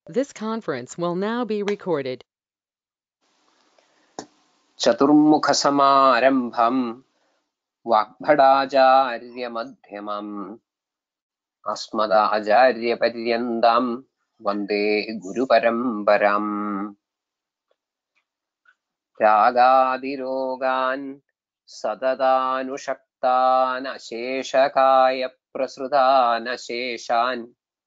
This conference will now be recorded. चतुर्मुखसमारम्भम् वाग्भटाचार्यमध्यमम् अस्मदाचार्यपर्यन्ताम् वन्दे गुरुपरम्पराम्। रागादिरोगान् सततानुषक्तान् अशेषकाय प्रसृतान् अशेषान्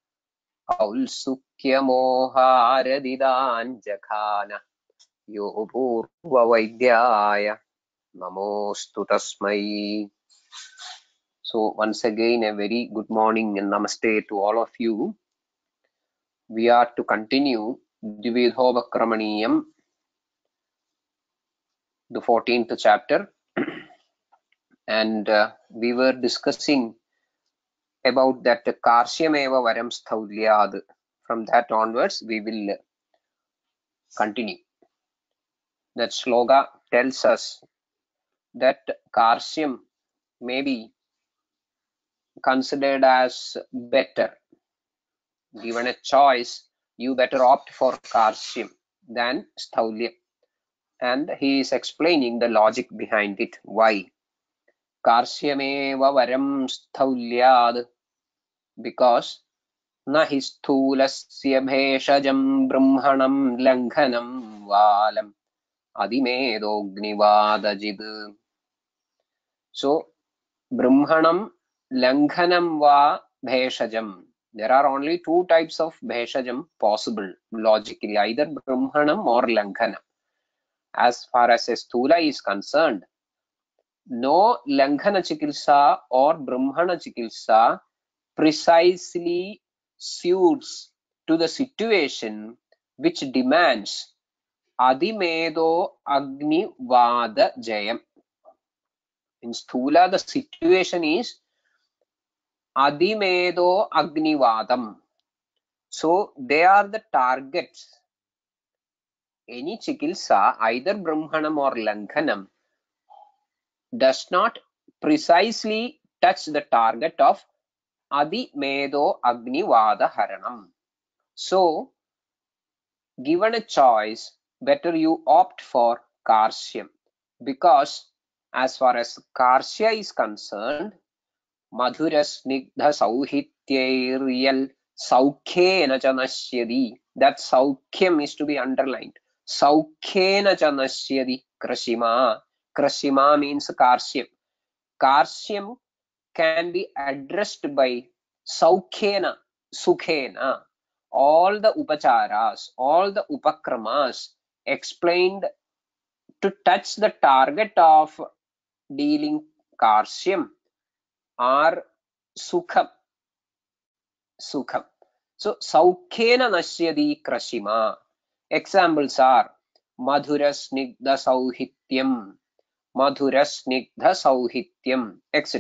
औत्सुक्यमोहारदिदान् जघान यो पूर्ववैद्याय नमोऽस्तु तस्मै। So once again a very good morning and namaste to all of you. We are to continue Dvidhopakramaniyam, the 14th chapter, and we were discussing about that Karsyameva Varam Staulyad. From that onwards we will continue. That sloga tells us that Karsyam may be considered as better. Given a choice, you better opt for Karsyam than Staulyam. And he is explaining the logic behind it. Why? Karsyameva varam staulyad, because nahi sthulasya bheshajam brahmanam langhanam valam adimedognivadajid. So, brahmanam langhanam va bheshajam. There are only two types of bheshajam possible logically, either brahmanam or langhanam. As far as a sthula is concerned, no langhana chikitsa or brahmana chikitsa precisely suits to the situation which demands adimedo agni vada jayam. In sthula, the situation is adimedo agni vadam. So they are the targets. Any chikitsa, either brahmanam or langhanam, does not precisely touch the target of Adimedo Agnivada Haranam. So, given a choice, better you opt for Karsyam, because as far as Karsya is concerned, Madhura Snigdha Sauhityairiyal Saukhena Chanashyadi. That Saukhyam is to be underlined. Saukhena Chanashyadi Krashima. Krashima means Karsyam. Karsyam can be addressed by Saukhena, Sukhena. All the upacharas, all the upakramas explained to touch the target of dealing Karsyam are Sukham. Sukham. So, Saukhena Nashyadi Krashima. Examples are Madhura Snigdha Sauhityam, Madhura Snigdha Sauhityam, etc.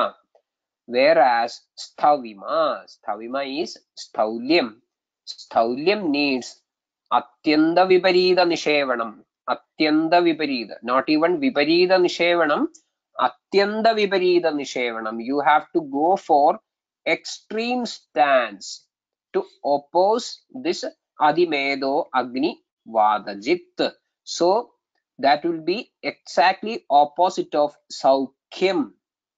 Whereas Sthavima is Staulyam. Staulyam needs Atyanda Viparida Nishevanam. Atyanda Viparida. Not even Viparida Nishevanam. Atyanda Viparida Nishevanam. You have to go for extreme stance to oppose this Adimedo Agni Vadajit. So that will be exactly opposite of Saukhyam.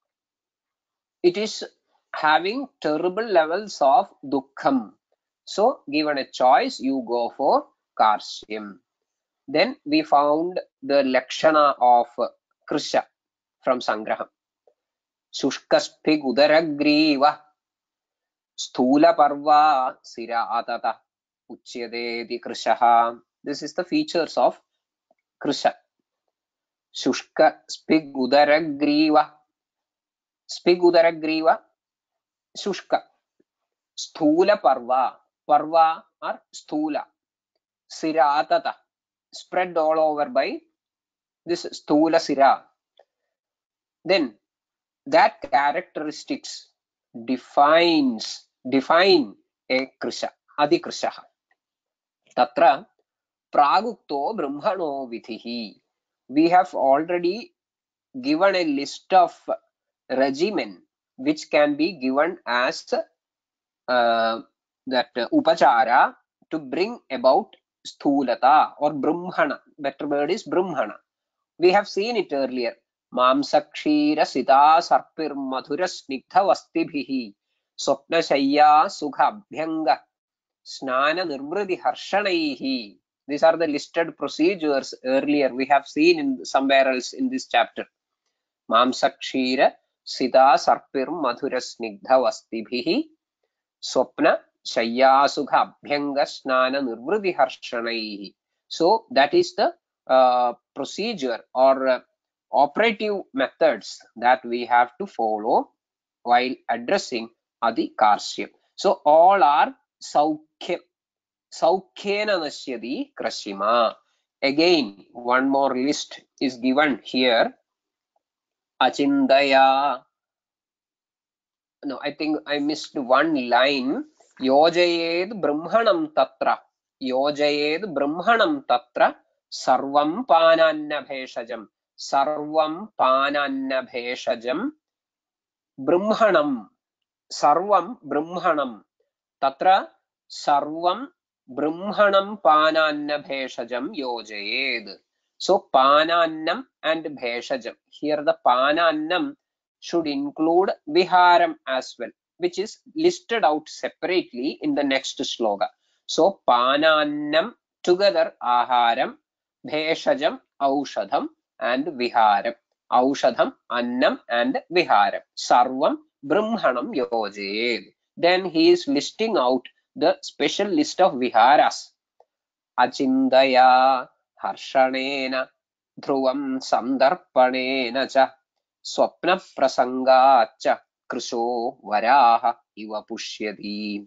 It is having terrible levels of dukkham. So, given a choice, you go for Karsyam. Then we found the Lakshana of Krisha from Sangraham. Shushkaspig udaragriva sthula parva siratata uchyadeti Krishaha. This is the features of Krisha. Shushka spig udaragriva. Spig udaragriva. Shushka. Sthula parva. Parva or sthula. Siratata. Spread all over by this sthula sira. Then that characteristics define a krisha, adi krishaha. Tatra pragukto brahmano vidhihi. We have already given a list of regimen which can be given as that upachara to bring about sthulata or brahmana. Better word is brahmana. We have seen it earlier. Mamsakshira sita sarpir madhura snigdha vastibhihi swapna shayya sukha abhyanga snana nirvriti harshanaihi. These are the listed procedures earlier we have seen in somewhere else in this chapter. Mamsakshira sita sarpir madhura snigdha vastibhihi swapna shayya sukha abhyanga snana nirvriti harshanaihi. So that is the procedure or operative methods that we have to follow while addressing Adi Karsyam. So all are Saukhya. Saukhyena Nashyati Krashima. Again, one more list is given here. Achindaya. No, I think I missed one line. Yojayed Brahmanam Tatra. Yojayed Brahmanam Tatra. Sarvam Pananna Bheshajam. Sarvam Pananna Bheshajam. Brahmanam. Sarvam Brahmanam. Tatra Sarvam Brahmanam Pananna Bheshajam Yojayed. So Panannam and Bheshajam. Here the Panannam should include Viharam as well, which is listed out separately in the next sloka. So Panannam together Aharam, Bheshajam Aushadham and Viharam. Aushadham, Annam and Viharam. Sarvam Brahmanam Yojayed. Then he is listing out the special list of Viharas. Achindaya Harshanena Dhruvam Sandarpanena cha Swapna Prasangacha Krisho Varaha Iva Pushyati.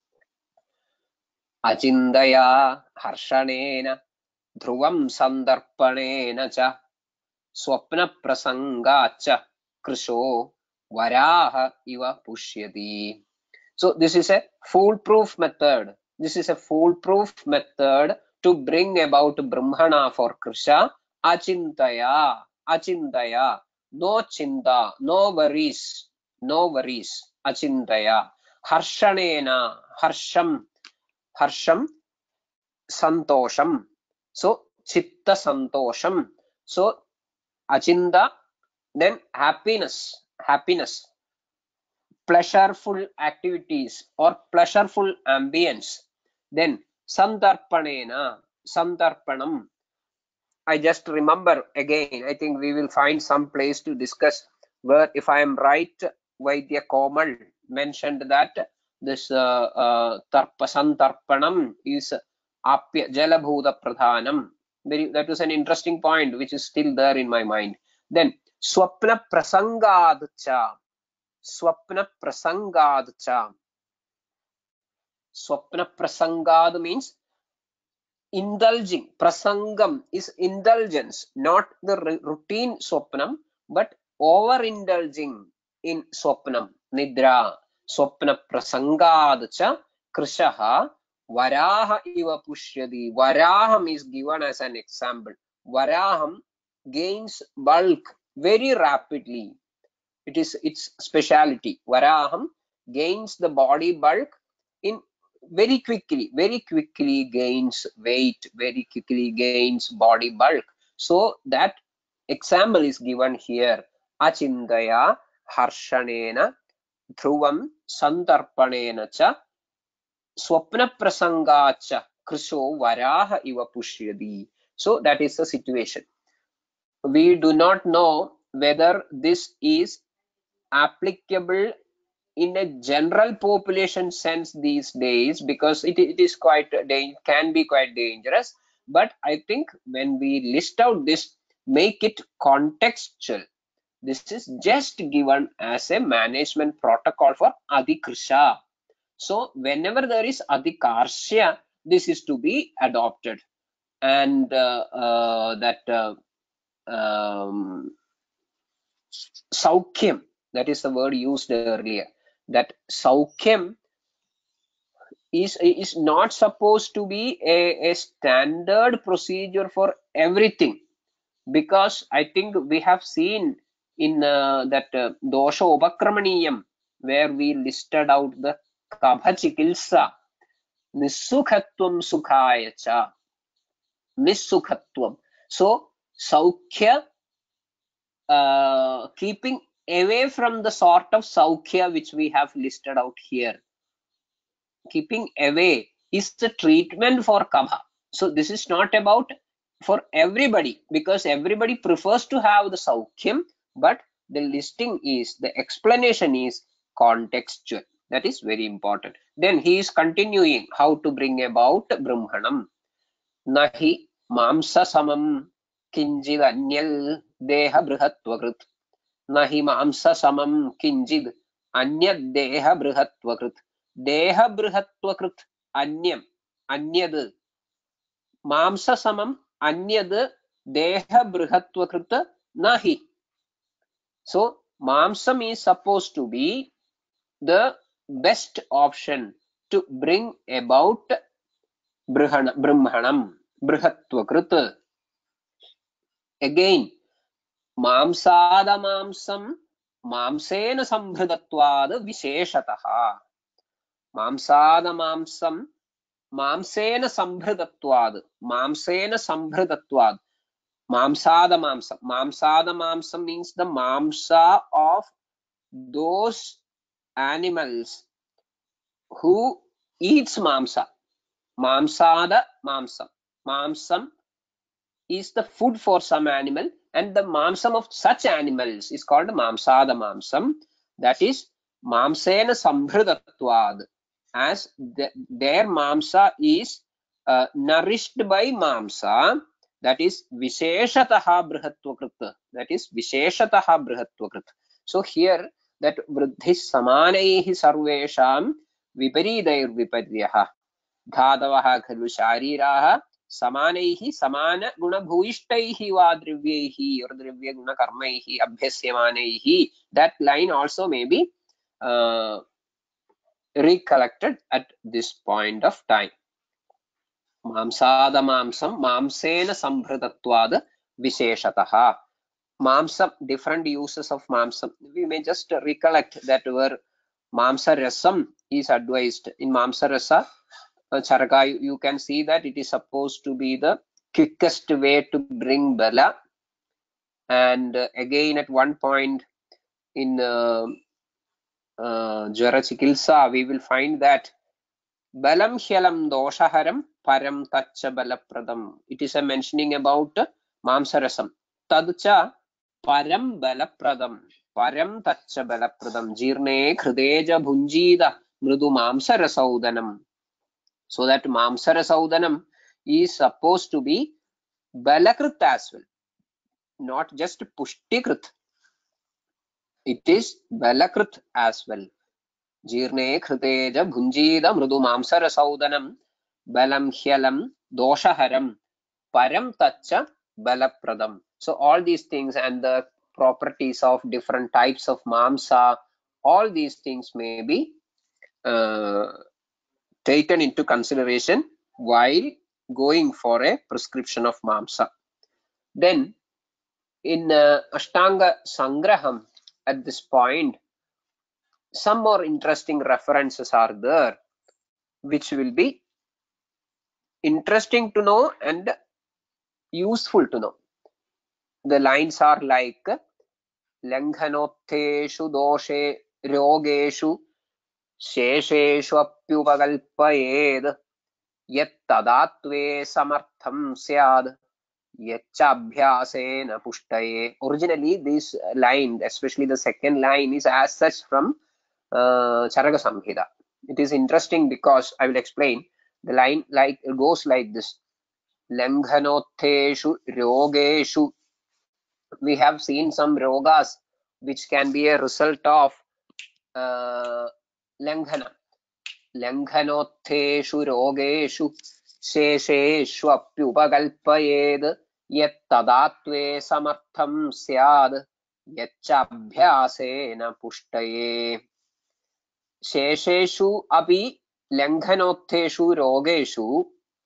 Achindaya Harshanena Dhruvam Sandarpanena cha Swapna Prasangacha Krisho Varaha Iva Pushyati. So this is a foolproof method. This is a foolproof method to bring about Brahmana for Krisha. Achintaya, achintaya, no chinta, no worries, no worries. Achintaya, harshanena, harsham, harsham, santosham. So chitta santosham. So achinta, then happiness, happiness. Pleasureful activities or pleasureful ambience. Then sandarpanena, sandarpanam. I just remember again, I think we will find some place to discuss where, if I am right, Vaidya Komal mentioned that this sandarpanam is apya jalabhuta pradhanam. That was an interesting point which is still there in my mind. Then swapna prasangadcha. Swapna prasangad cha. Swapna prasangad means indulging. Prasangam is indulgence, not the routine swapnam, but overindulging in swapnam, nidra. Swapna prasangad cha krishaha varaha iva pushyati. Varaham is given as an example. Varaham gains bulk very rapidly. It is its speciality. Varaham gains the body bulk in very quickly gains weight, very quickly gains body bulk. So that example is given here. Achindaya harshanena dhruvam sandarpanena cha swapna prasangacha krisho varaha iva pushyadi. So that is the situation. We do not know whether this is applicable in a general population sense these days, because it is quite can be quite dangerous. But I think when we list out this, make it contextual. This is just given as a management protocol for Adhikrsha. So whenever there is Adhikarsya, this is to be adopted. And Saukhyam, that is the word used earlier, that Saukhyam is not supposed to be a standard procedure for everything, because I think we have seen in that Dosha Upakramaniyam, where we listed out the Kabha Chikilsa, Nissukhatvam sukhaya cha. Nissukhatvam. So, Saukhya, keeping away from the sort of Saukhya which we have listed out here. Keeping away is the treatment for Kabha. So, this is not about for everybody, because everybody prefers to have the Saukhyam, but the listing is, the explanation is contextual. That is very important. Then he is continuing how to bring about Brahmanam. Nahi mamsa samam kinjid anyal deha brihatvakrit. Nahi mamsa samam kinjid anyad deha brihatvakrit. Deha brihatvakrit anyam. Anyad. Mamsa samam anyad deha brihatvakrit nahi. So, mamsam is supposed to be the best option to bring about brahmanam, brihatvakrit. Again, mamsada mamsam mamsena sambhridatvad visheshataha. Mamsada mamsam mamsena sambhridatvad. Mamsena sambhridatvad. Mamsada mamsam. Mamsada mamsam means the mamsa of those animals who eats mamsa. Mamsada mamsam. Mamsam is the food for some animal, and the mamsam of such animals is called mamsada mamsam. That is mamsena sambhridatvad, as their mamsa is nourished by mamsa. That is visheshataha brihatvakrit. That is visheshataha brihatvakrit. So here that vruddhis samanaihi sarvesham viparitair viparyah धातवः खलु शारीराः समानैः समान गुणभूयिष्टैः वा द्रव्यैः or द्रव्य गुण कर्मैः अभ्यस्यमानैः. That line also may be recollected at this point of time. Mamsada mamsam mamsena sambhritatvad visheshatah. Mamsam, different uses of mamsam. We may just recollect that where mamsa rasam is advised. In mamsa rasa Charaka, you can see that it is supposed to be the quickest way to bring bala. And again, at one point in Jara Chikilsa, we will find that balam hyalam doshaharam param tacha balapradam. It is a mentioning about mamsarasam. Tadcha param balapradam. Param tacha balapradam. Jirne khrideja bhunjida mrudu mamsarasaudanam. So that mamsara saudanam is supposed to be balakrit as well, not just pushtikrit. It is balakrit as well. Jirne kriteja bhunjida mrudu mamsara saudanam balam hyalam doshaharam param tacha balapradam. So all these things and the properties of different types of mamsa, all these things may be taken into consideration while going for a prescription of mamsa. Then in Ashtanga Sangraham, at this point, some more interesting references are there, which will be interesting to know and useful to know. The lines are like Langhanotteshu doshe rogeshu shesheshu apyupakalpayed yat tadatve samartham syad yachabhyasena pushtaye. Originally, this line, especially the second line, is as such from Charaka Samhita. It is interesting because I will explain. The line like goes like this: Langhanotteshu rogeshu. We have seen some rogas which can be a result of langhana. Langhanotteshu rogeshu shesheshu apyupakalpayed yat tadatve samartham syad yachabhyasena pushtaye. Shesheshu api langhanotteshu rogeshu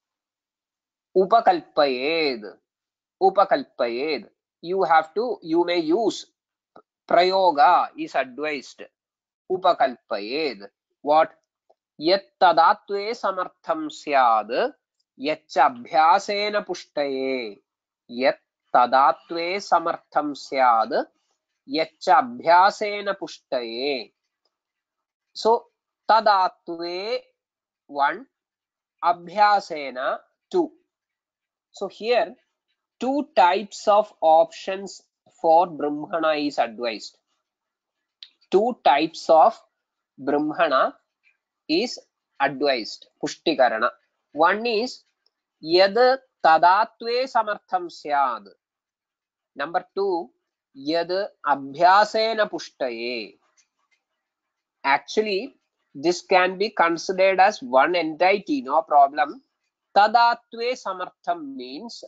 upakalpayed. Upakalpayed. You may use prayoga is advised. Upakalpayed. What? यत् तदात्वे समर्थं स्याद् यच्च अभ्यासेन पुष्टये यत् तदात्वे समर्थं स्याद् यच्च अभ्यासेन पुष्टये. So tadatve 1, abhyasena 2. So here 2 types of options for brahmana is advised. 2 types of brahmana is advised. Pushtikarana. One is yad tadatve samartham syad. Number 2, yad abhyasena pushtaye. Actually, this can be considered as one entity, no problem. Tadatve samartham means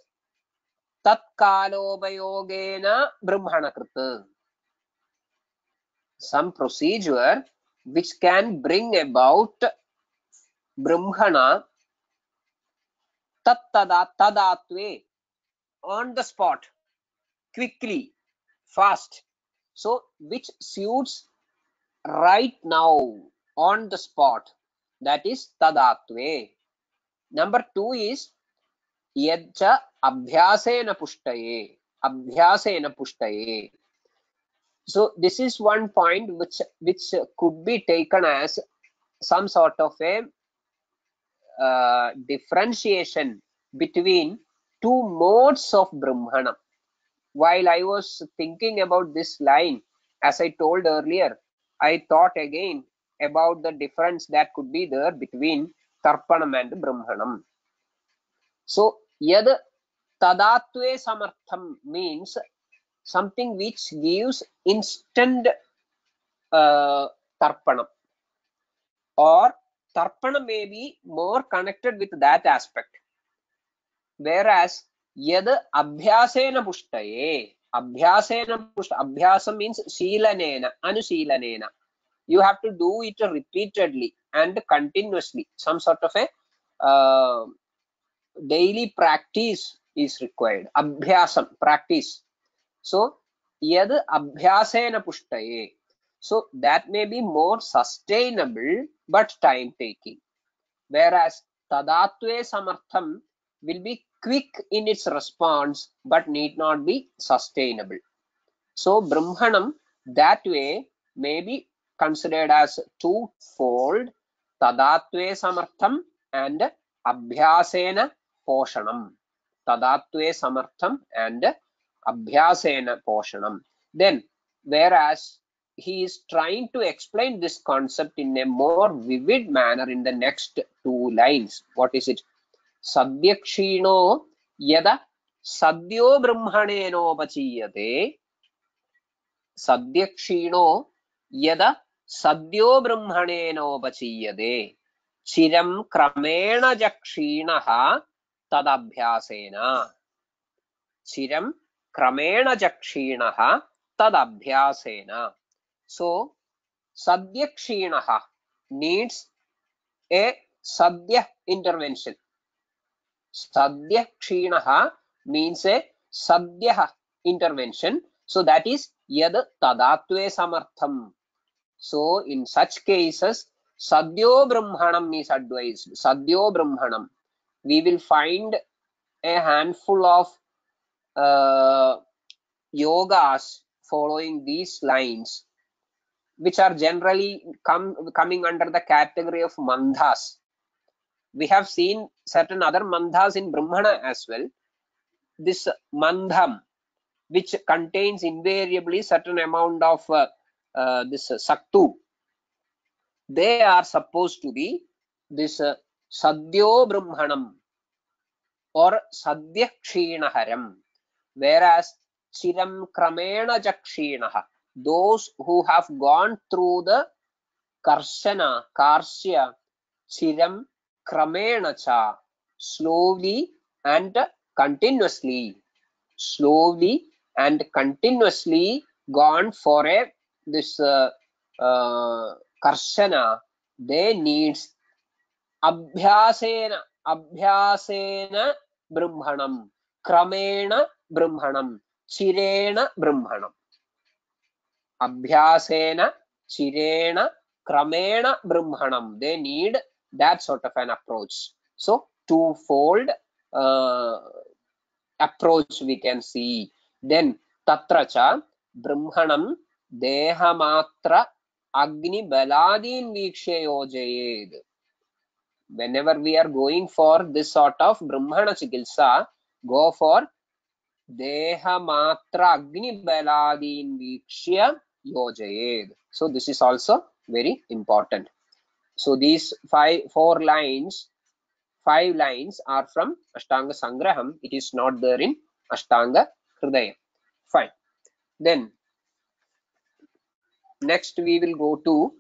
tatkalobayogena brahmanakrit. Some procedure which can bring about brahmana tadatve, on the spot, quickly, fast. So which suits right now, on the spot, that is tadatve. Number 2 is yadcha abhyasena pushtaye. Abhyasena pushtaye. So this is one point which could be taken as some sort of a differentiation between 2 modes of brahmana. While I was thinking about this line, as I told earlier, I thought again about the difference that could be there between tarpanam and brahmanam. So yad tadatve samartham means something which gives instant tarpanam, or tarpanam may be more connected with that aspect, whereas yad abhyasena pushtaye, abhyasam means sheelanena, anusheenena. You have to do it repeatedly and continuously. Some sort of a daily practice is required. Abhyasam, practice. So yad abhyasena pushtaye. So that may be more sustainable but time taking. Whereas tadatve samartham will be quick in its response but need not be sustainable. So brahmanam that way may be considered as twofold: tadatve samartham and abhyasena poshanam. Tadatve samartham and abhyasena poshanam. Then whereas he is trying to explain this concept in a more vivid manner in the next 2 lines. What is it? Sadyakshino yada sadyo brahmanenopachiyate. Sadyakshino yada sadyo brahmanenopachiyate. Chiram kramena jakshinaha tadabhyasena. Chiram kramena jakshinaha tadabhyasena. So sadyakshinaha needs a sadya intervention. Sadyakshinaha means a sadya intervention. So that is yad tadatve samartham. So in such cases, sadyo brahmanam is advised. Sadyo brahmanam. We will find a handful of yogas following these lines, which are generally coming under the category of mandhas. We have seen certain other mandhas in brahmana as well. This mandham, which contains invariably certain amount of this saktu, they are supposed to be this sadyo brahmanam or sadyakshenaharam, whereas chiram kramena jakshinaha, those who have gone through the karshana, karsya, chiram kramena cha, slowly and continuously, slowly and continuously gone for a this karshana, they needs abhyasena brahmanam, kramena brahmanam, chirena brahmanam. Abhyasena chirena Kramena Brahmanam. They need that sort of an approach. So twofold approach we can see. Then Tatracha Brahmanam Dehamatra Agni Baladin Vikshe Yojayed. Whenever we are going for this sort of Brahmana Chikilsa, go for Dehamatra Agni Baladin Vikshya Yojayed. So this is also very important. So these 5 lines are from Ashtanga Sangraham. It is not there in Ashtanga Hridayam. Fine. Then next we will go to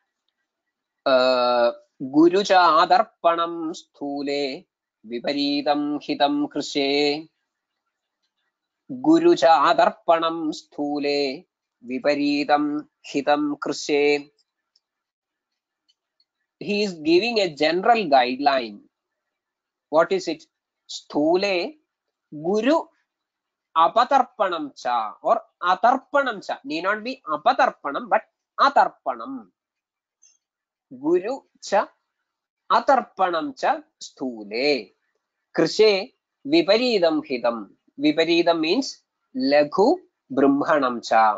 Guruja Adarpanam Sthule Viparidam Hitam Krishe. Guruja Adarpanam Sthule Viparidam Hitam Krishe. He is giving a general guideline. What is it? Sthule Guru Apatarpanam cha or Atarpanam cha. Need not be Apatarpanam but Atarpanam. Guru cha Atarpanam cha Sthule. Krishe Viparidam Hidam. Viparidam means Laghu Brahmanam cha.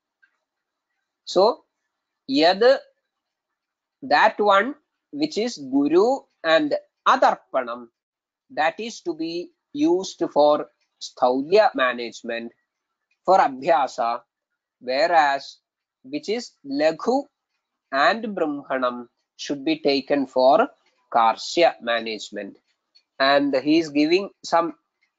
So, yad that one which is Guru and Atarpanam, that is to be used for Sthaulya management, for Abhyasa, whereas which is Laghu and Brahmanam should be taken for Karsya management. And he is giving some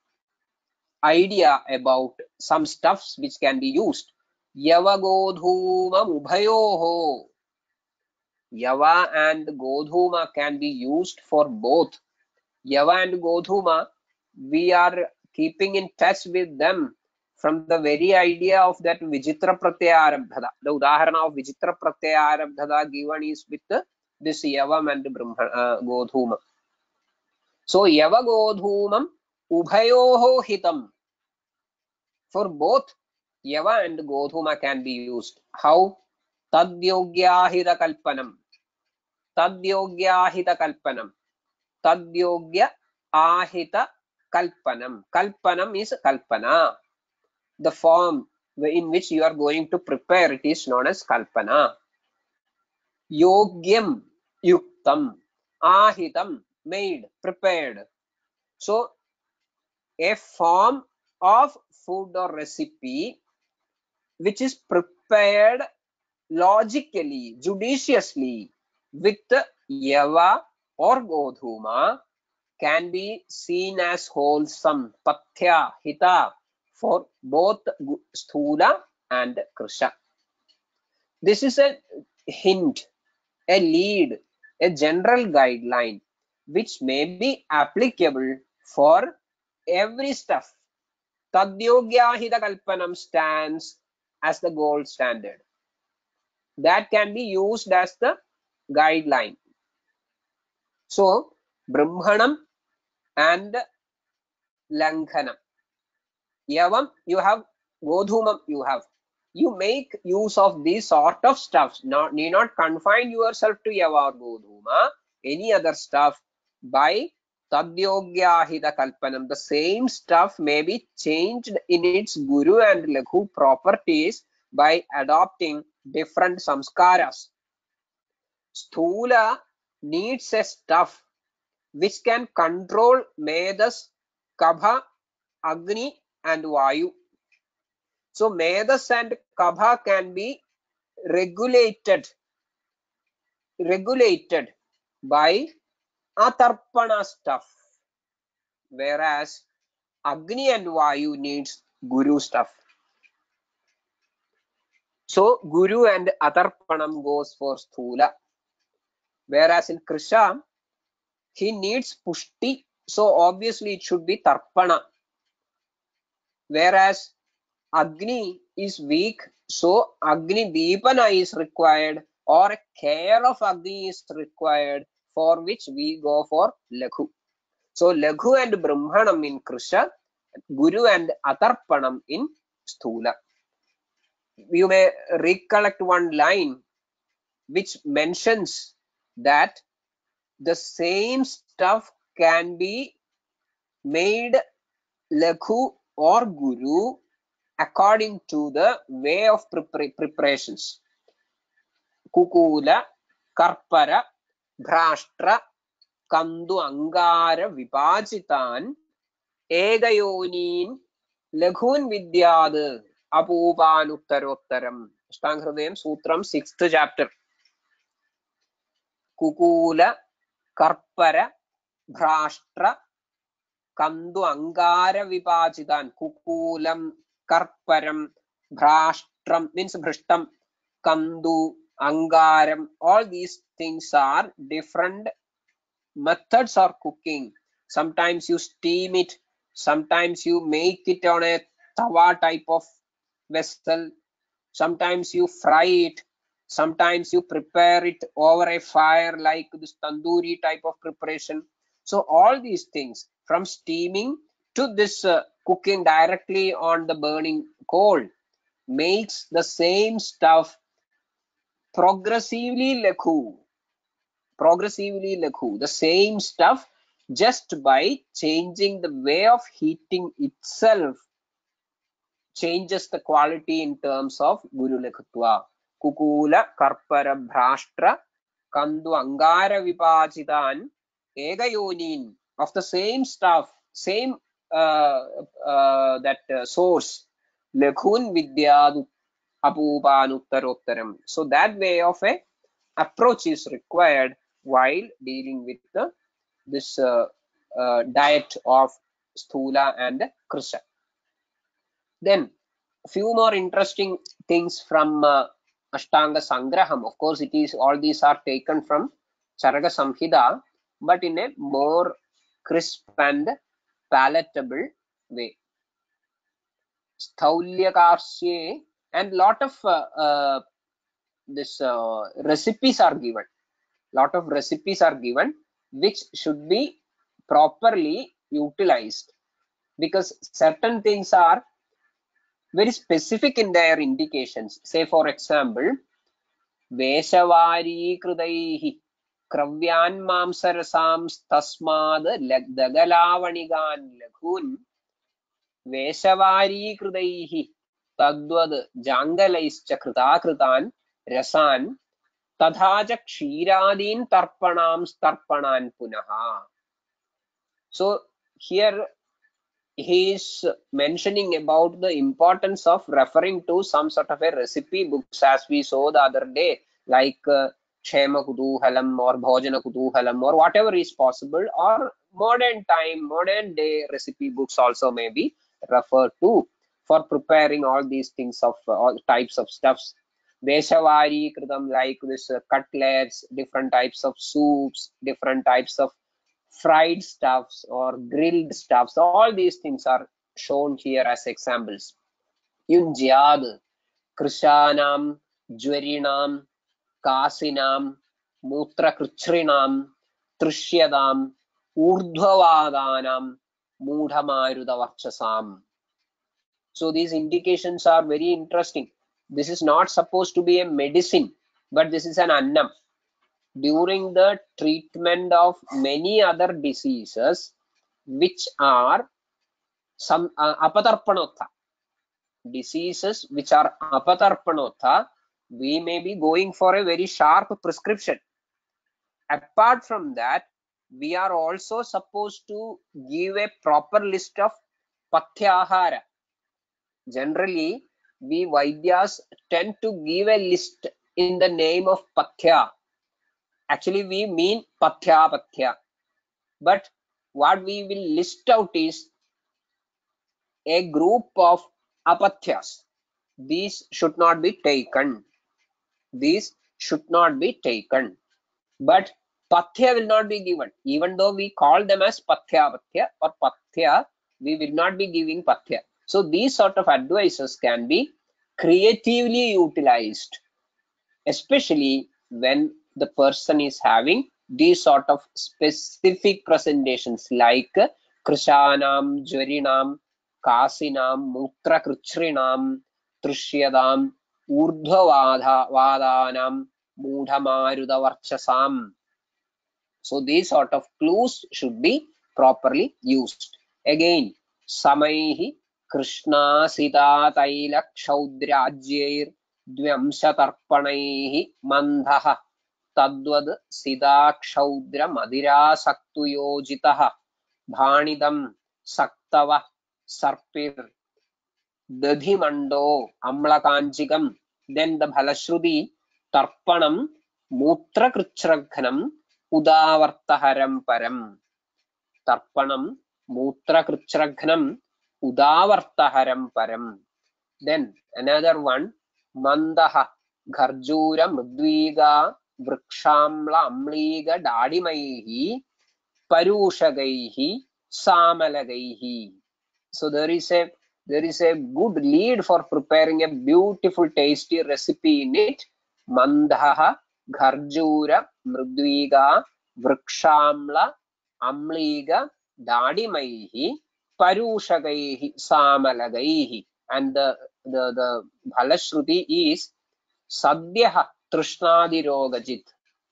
idea about some stuffs which can be used. Yavagodhuma mubhayoho. Yava and Godhuma can be used for both. Yava and Godhuma, we are keeping in touch with them from the very idea of that Vijitra Pratyayarabdhada. The Udaharana of Vijitra Pratyayarabdhada given is with this Yavam and Godhuma. So Yava Godhumam Ubhayoho Hitam. For both Yava and Godhuma can be used. How? Tadyogya Kalpanam. Tadyogya Kalpanam. Tadyogya ahita kalpanam. Kalpanam is kalpana. The form in which you are going to prepare it is known as kalpana. Yogyam yuktam. Ahitam made, prepared. So a form of food or recipe which is prepared logically, judiciously with Yava or Godhuma can be seen as wholesome, pathya, hita, for both Sthula and Krisha. This is a hint, a lead, a general guideline which may be applicable for every stuff. Tadyogya hita kalpanam stands as the gold standard. That can be used as the guideline. So, Brahmanam and Lankhanam. Yavam you have, Godhumam you have. You make use of these sort of stuffs. Need not confine yourself to Yava or Godhuma. Any other stuff by Tadyogyahita Kalpanam. The same stuff may be changed in its Guru and Laghu properties by adopting different samskaras. Sthula needs a stuff which can control Medas, Kabha, Agni and Vayu. So Medas and Kabha can be regulated by Atarpana stuff, whereas Agni and Vayu needs Guru stuff. So Guru and Atarpanam goes for Sthula, whereas in Krisha he needs Pushti, so obviously it should be Tarpana, whereas Agni is weak, so Agni Deepana is required, or care of Agni is required, for which we go for Laghu. So Laghu and Brahmanam in Krisha, Guru and Atarpanam in Sthula. You may recollect one line which mentions that the same stuff can be made Lakhu or Guru according to the way of preparations. Kukula, Karpara, Bhrashtra, Kandu Angara Vipachitan, Egayonin, Laghun Vidyad, Apupanuttarottaram. Ashtanga Sutram, 6th chapter. Kukula, Karpara, Bhrashtra, Kandu Angara Vipachitan. Kukulam, Karparam, Bhrashtram means Bhrishtam, Kandu, Angaram. All these things are different methods of cooking. Sometimes you steam it, sometimes you make it on a tawa type of vessel, sometimes you fry it, sometimes you prepare it over a fire like this tandoori type of preparation. So all these things, from steaming to this cooking directly on the burning coal, makes the same stuff progressively lakhu. The same stuff, just by changing the way of heating itself, changes the quality in terms of Guru Lakhutva. Kukula, Karpara, Bhrashtra, Kandu, Angara, Vipachitan, Egayonin, of the same stuff, same source, Lakhun Vidyadu Apupanuttarottaram. So that way of a approach is required while dealing with this diet of Sthula and Krisa. Then a few more interesting things from Ashtanga Sangraham. Of course, all these are taken from Charaka Samhita, but in a more crisp and palatable way. Sthaulya and lot of recipes are given. Lot of recipes are given which should be properly utilized, because certain things are very specific in their indications. Say for example, Veshavari Krudaihi Kravyan Mamsarasam Tasmad Dagalavanigan Laghun Veshavari Krudaihi Tadvad Jangalaischa Kritakritan Rasan Tadhaja Kshiradin Tarpanan Punaha. So here he is mentioning about the importance of referring to some sort of a recipe books, as we saw the other day, like Kshema Kutuhalam or Bhojana Kutuhalam or whatever is possible, or modern day recipe books also may be referred to for preparing all these things of all types of stuffs. Veshavari Kritam, like this cutlets, different types of soups, different types of fried stuffs or grilled stuffs. All these things are shown here as examples. Yunjyad, Krishanam, Jwarinam, Kasinam, Mutra Krichrinam, Trishyadam, Urdhvavadanam, Mudhamarudavachasam. So these indications are very interesting. This is not supposed to be a medicine, but this is an annam. During the treatment of many other diseases, which are some apatarpanotha, diseases which are apatarpanotha, we may be going for a very sharp prescription. Apart from that, we are also supposed to give a proper list of pathyahara. Generally, we Vaidyas tend to give a list in the name of pathya. Actually, we mean pathya, but what we will list out is a group of apathyas. These should not be taken. But pathya will not be given. Even though we call them as pathya or pathya, we will not be giving pathya. So these sort of advices can be creatively utilized, especially when the person is having these sort of specific presentations like Krishanam, Jwarinam, Kasinam, Mutra Krichrinam, Trishyadam, Urdhvavadanam, Mudhamarudavarchasam. So these sort of clues should be properly used. Again, Samaihi Krishna Sita Taila Kshaudryajyir Dvyamshatarpanaihi Mandhaha Tadvad Sita Kshaudra Madira Saktuyojitaha Bhanidam Saktava Sarpir Dadhimando Amlakanchikam. Then the Bhalashruti Tarpanam Mutra Krichrakhanam Udavartaharam Param. Tarpanam Mutra Krichrakhanam Udavartaharam Param. Then another one, Mandaha Gharjura Mudviga Vrikshamla Amliga Dadimaihi Parushagaihi Samalagaihi. So there is a good lead for preparing a beautiful tasty recipe in it. Mandhaha Gharjura Mrudviga Vrikshamla Amliga Dadimaihi Parushagaihi Samalagaihi. And the Bhalashruti is Sadhyaha Trishnadi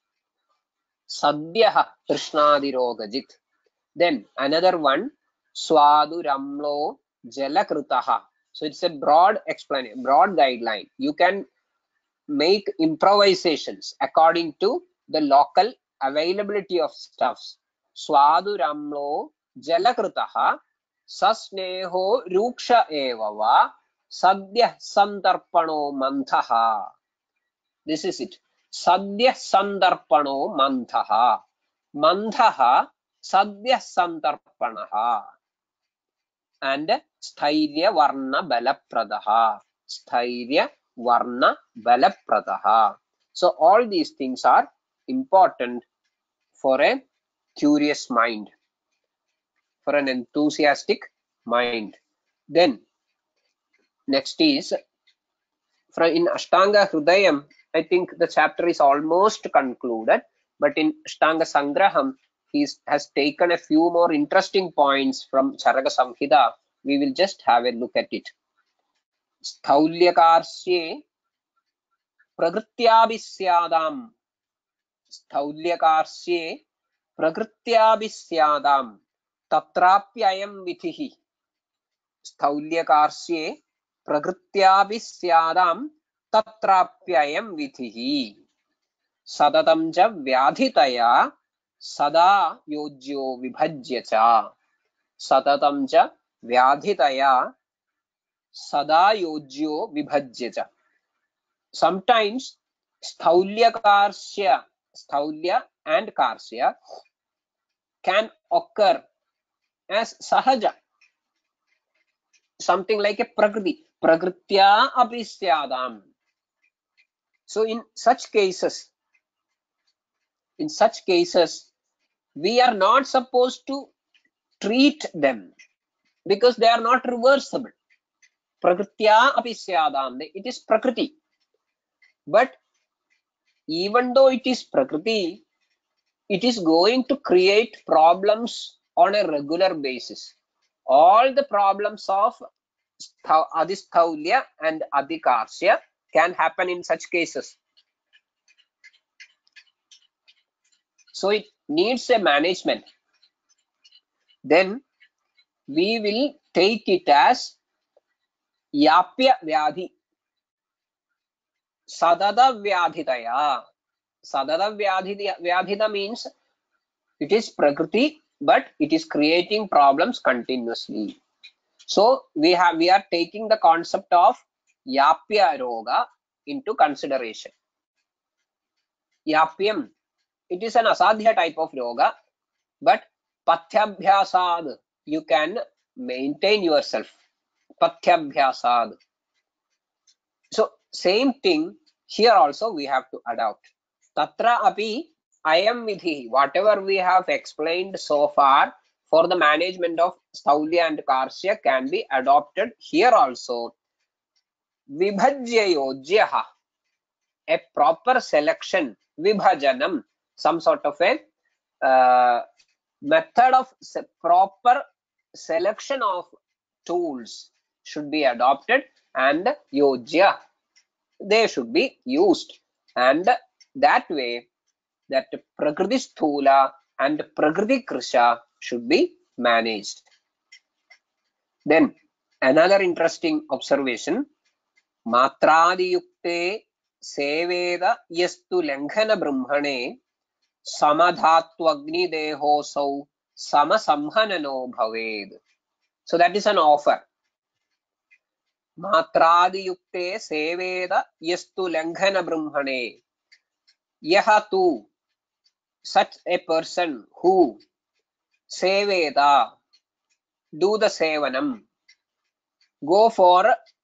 Rogajit. Then another one, Swadu Ramlo Jalakrutaha. So it's a broad explanation, broad guideline. You can make improvisations according to the local availability of stuffs. Swadu Ramlo Jalakrutaha Sasneho Ruksha Evava Sadhya Sandarpano Manthaha. This is it. Sadhya Sandarpano Manthaha. Manthaha Sadhya Sandarpanaha. And Sthairya Varna Balapradaha. Sthairya Varna Balapradaha. So all these things are important for a curious mind, for an enthusiastic mind. Then next is in Ashtanga Hrudayam. I think the chapter is almost concluded, but in Ashtanga Sangraham he has taken a few more interesting points from Charaka Samhita. We will just have a look at it. Sthaulyakarshye Prakrtyabhisyadam. Sthaulyakarshye Prakrtyabhisyadam Tatrapyayam Vithihi. Sthaulyakarshye Prakrtyabhisyadam Tatrapyayam Vithihi. Sadatam ja vyadhitaya sada yojyo vibhajya cha. Satatam ja vyadhitaya sada yojyo vibhajya cha. Sometimes Sthaulya and Karsya can occur as sahaja, something like a prakriti. Prakritya apisyadam. So in such cases, we are not supposed to treat them because they are not reversible. Prakritya apisyadam. It is prakriti. But even though it is prakriti, it is going to create problems on a regular basis. All the problems of Adisthaulya and Adhikarsya can happen in such cases. So it needs a management. Then we will take it as Yapya Vyadhi. Sadada Vyadhitaya. Sadada Vyadhita means it is Prakriti, but it is creating problems continuously. So we are taking the concept of Yapya Roga into consideration. Yapyam, it is an asadhya type of yoga, but Pathyabhyasad, you can maintain yourself. Pathyabhyasad. So same thing here also we have to adopt. Tatra api ayam vidhi. Whatever we have explained so far for the management of Sthaulya and Karsya can be adopted here also. Vibhajya yojyaha, a proper selection, vibhajanam, some sort of a method of proper selection of tools should be adopted, and yojya, they should be used. And that way that Prakriti Sthula and Prakriti Krisha should be managed. Then another interesting observation, Matradiyukte seveda yastu langhana brahmane samadhattvagni dehosau samasamhanano bhaved. So that is an offer. Matradiyukte seveda yastu langhana brahmane. Yaha tu, such a person who seveda, do the sevanam, go for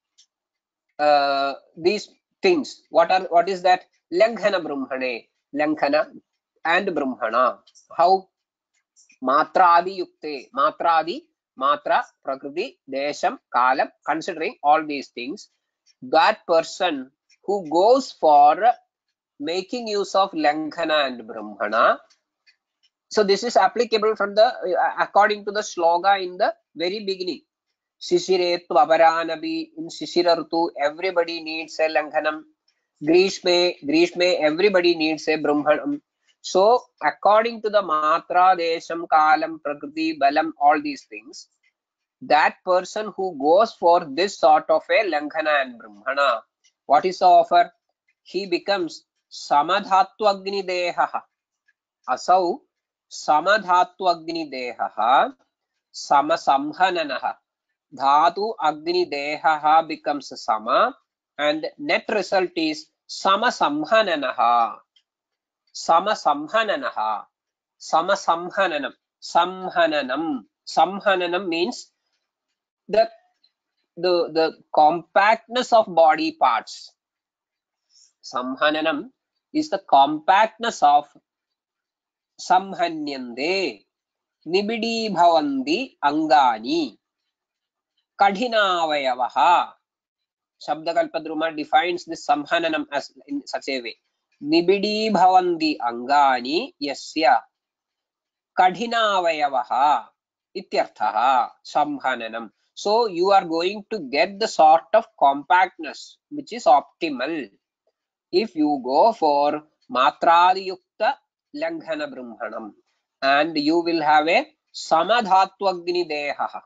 these things. What is that? Langhana brahmane, langhana and brahmana. How? Matradi yukte, matradi, matra, prakriti, desham, kalam, considering all these things, that person who goes for making use of langhana and brahmana. So this is applicable from the according to the sloga in the very beginning. Shishire tvavaranabi, in Shishira Ritu, everybody needs a Langhanam. Grishme, everybody needs a Brahmanam. So, according to the Matra, Desham, Kalam, Prakriti, Balam, all these things, that person who goes for this sort of a Langhana and Brahmana, what is the offer? He becomes Samadhatu Agni Dehaha. Asau Samadhatu Agni Dehaha Samasamhananaha. Dhatu Agni Dehaha becomes Sama, and net result is Samasamhananaha. Samasamhananaha. Samasamhananam. Samhananam. Samhananam means the compactness of body parts. Samhananam is the compactness of Samhanyande. Nibidi bhavandi angani. Kadhinavayavaha. Shabdakalpadruma defines this samhananam as in such a way. Nibidi bhavandi angani yasya kadhinavayavaha ityarthaha samhananam. So you are going to get the sort of compactness which is optimal if you go for matradiyukta langhana brahmanam, and you will have a samadhattvagni dehaha.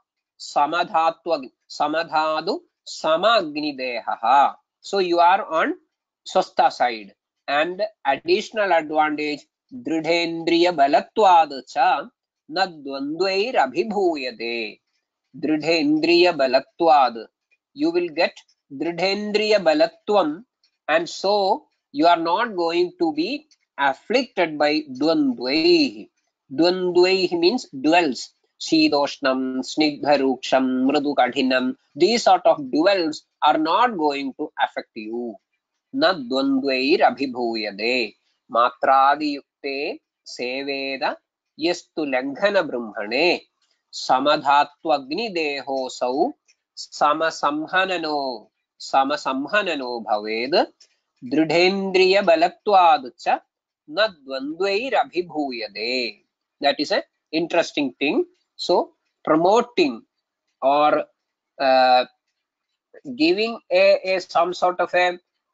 Samadhadu samagni dehaha. So you are on swastha side, and additional advantage dridhendriya balattvad cha na dvandvair abhibhuyate. Dridhendriya balattvad, you will get dridhendriya balattvam, and so you are not going to be afflicted by dvandvaihi. Dvandvaihi means duels. Shidoshnam, Snigdharuksham, Mridu Kadhinam. These sort of duels are not going to affect you. Na dvandvair abhibhuyade. Matradi yukte seveda yastu langhana brahmane samadhattvagni dehosau samasamhanano bhaved dridhendriya balattvad cha na dvandvair abhibhuyade. That is an interesting thing. So promoting or giving a some sort of a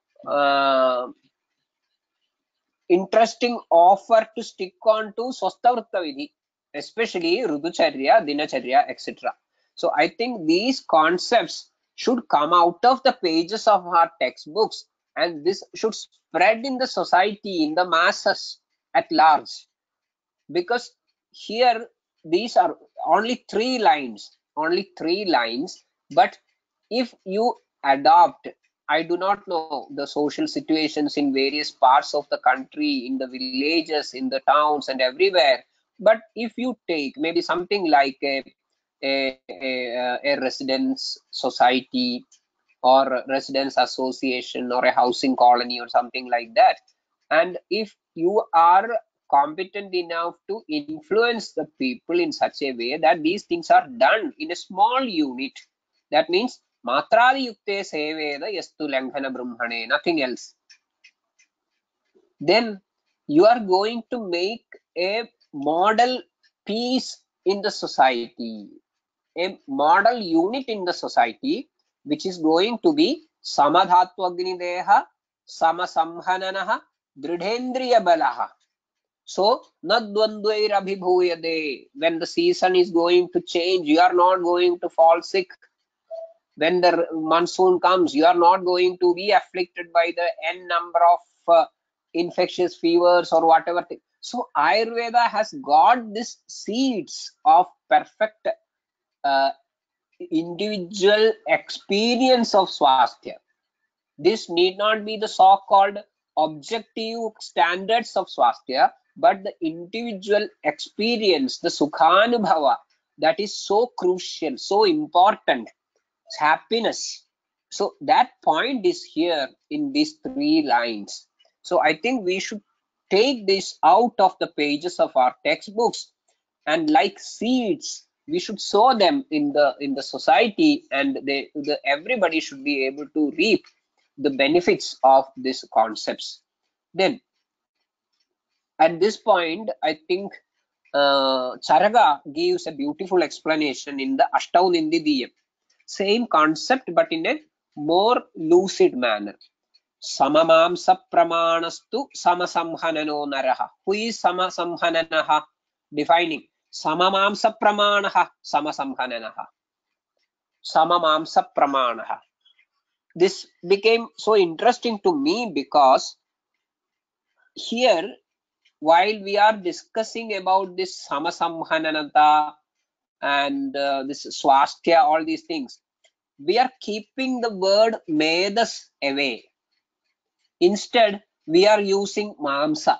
interesting offer to stick on to Swasthavritta Vidhi, especially Ruducharya, Dinacharya, etc. So I think these concepts should come out of the pages of our textbooks, and this should spread in the society, in the masses at large, because here these are only three lines, but if you adopt, I do not know the social situations in various parts of the country, in the villages, in the towns and everywhere, but if you take maybe something like a residence society or residence association or a housing colony or something like that, and if you are competent enough to influence the people in such a way that these things are done in a small unit, that means matradi yukte seveda yastu langhana brahmane, nothing else, then you are going to make a model piece in the society, a model unit in the society, which is going to be samadhattvagni deha, samasamhananaha, Dridhendriya balaha. So, na dvandvair abhibhuyade. When the season is going to change, you are not going to fall sick. When the monsoon comes, you are not going to be afflicted by the n number of infectious fevers or whatever thing. So Ayurveda has got this seeds of perfect uh, individual experience of swasthya. This need not be the so-called objective standards of swasthya, but the individual experience, the sukhanubhava, that is so crucial, so important. Happiness. So that point is here in these 3 lines. So I think we should take this out of the pages of our textbooks, and like seeds, we should sow them in the society, and everybody should be able to reap the benefits of these concepts. Then at this point, I think Charaka gives a beautiful explanation in the Ashtau Nindidiyam. Same concept, but in a more lucid manner. Samamamsa pramanastu samasamhanano naraha. Who is samasamhananaha? Defining. Samamamsa pramanaha samasamhananaha. Samamamsa pramanaha. This became so interesting to me because here, while we are discussing about this samasamhananata and this swasthya, all these things, we are keeping the word medas away. Instead, we are using mamsa.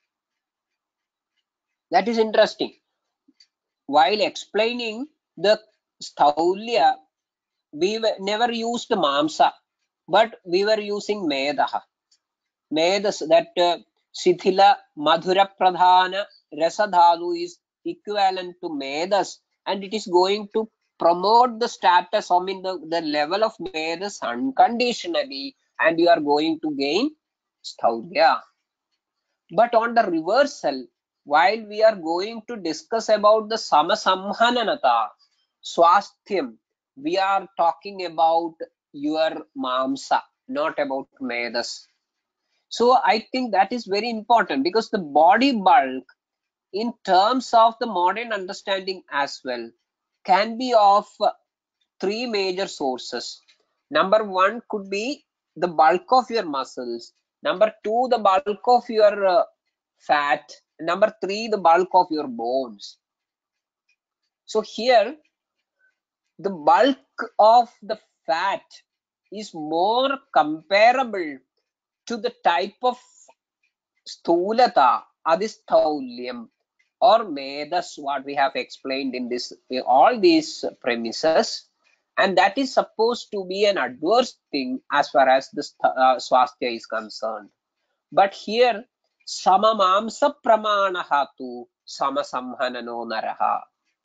That is interesting. While explaining the staulya, we never used mamsa, but we were using medaha. Medas, that Sithila Madhura Pradhana Rasadhalu is equivalent to Medas, and it is going to promote the status, I mean the level of Medas unconditionally, and you are going to gain Staulya. But on the reversal, while we are going to discuss about the Samasamhananata, Swasthyam, we are talking about your Mamsa, not about Medas. So I think that is very important, because the body bulk, in terms of the modern understanding as well, can be of 3 major sources. Number 1 could be the bulk of your muscles. Number 2, the bulk of your fat. Number 3, the bulk of your bones. So here, the bulk of the fat is more comparable to the type of stulata, adhistaulyam, or medas, what we have explained in this, all these premises, and that is supposed to be an adverse thing as far as this swasthya is concerned. But here, samamamsa pramanaha tu samasamhanano naraha.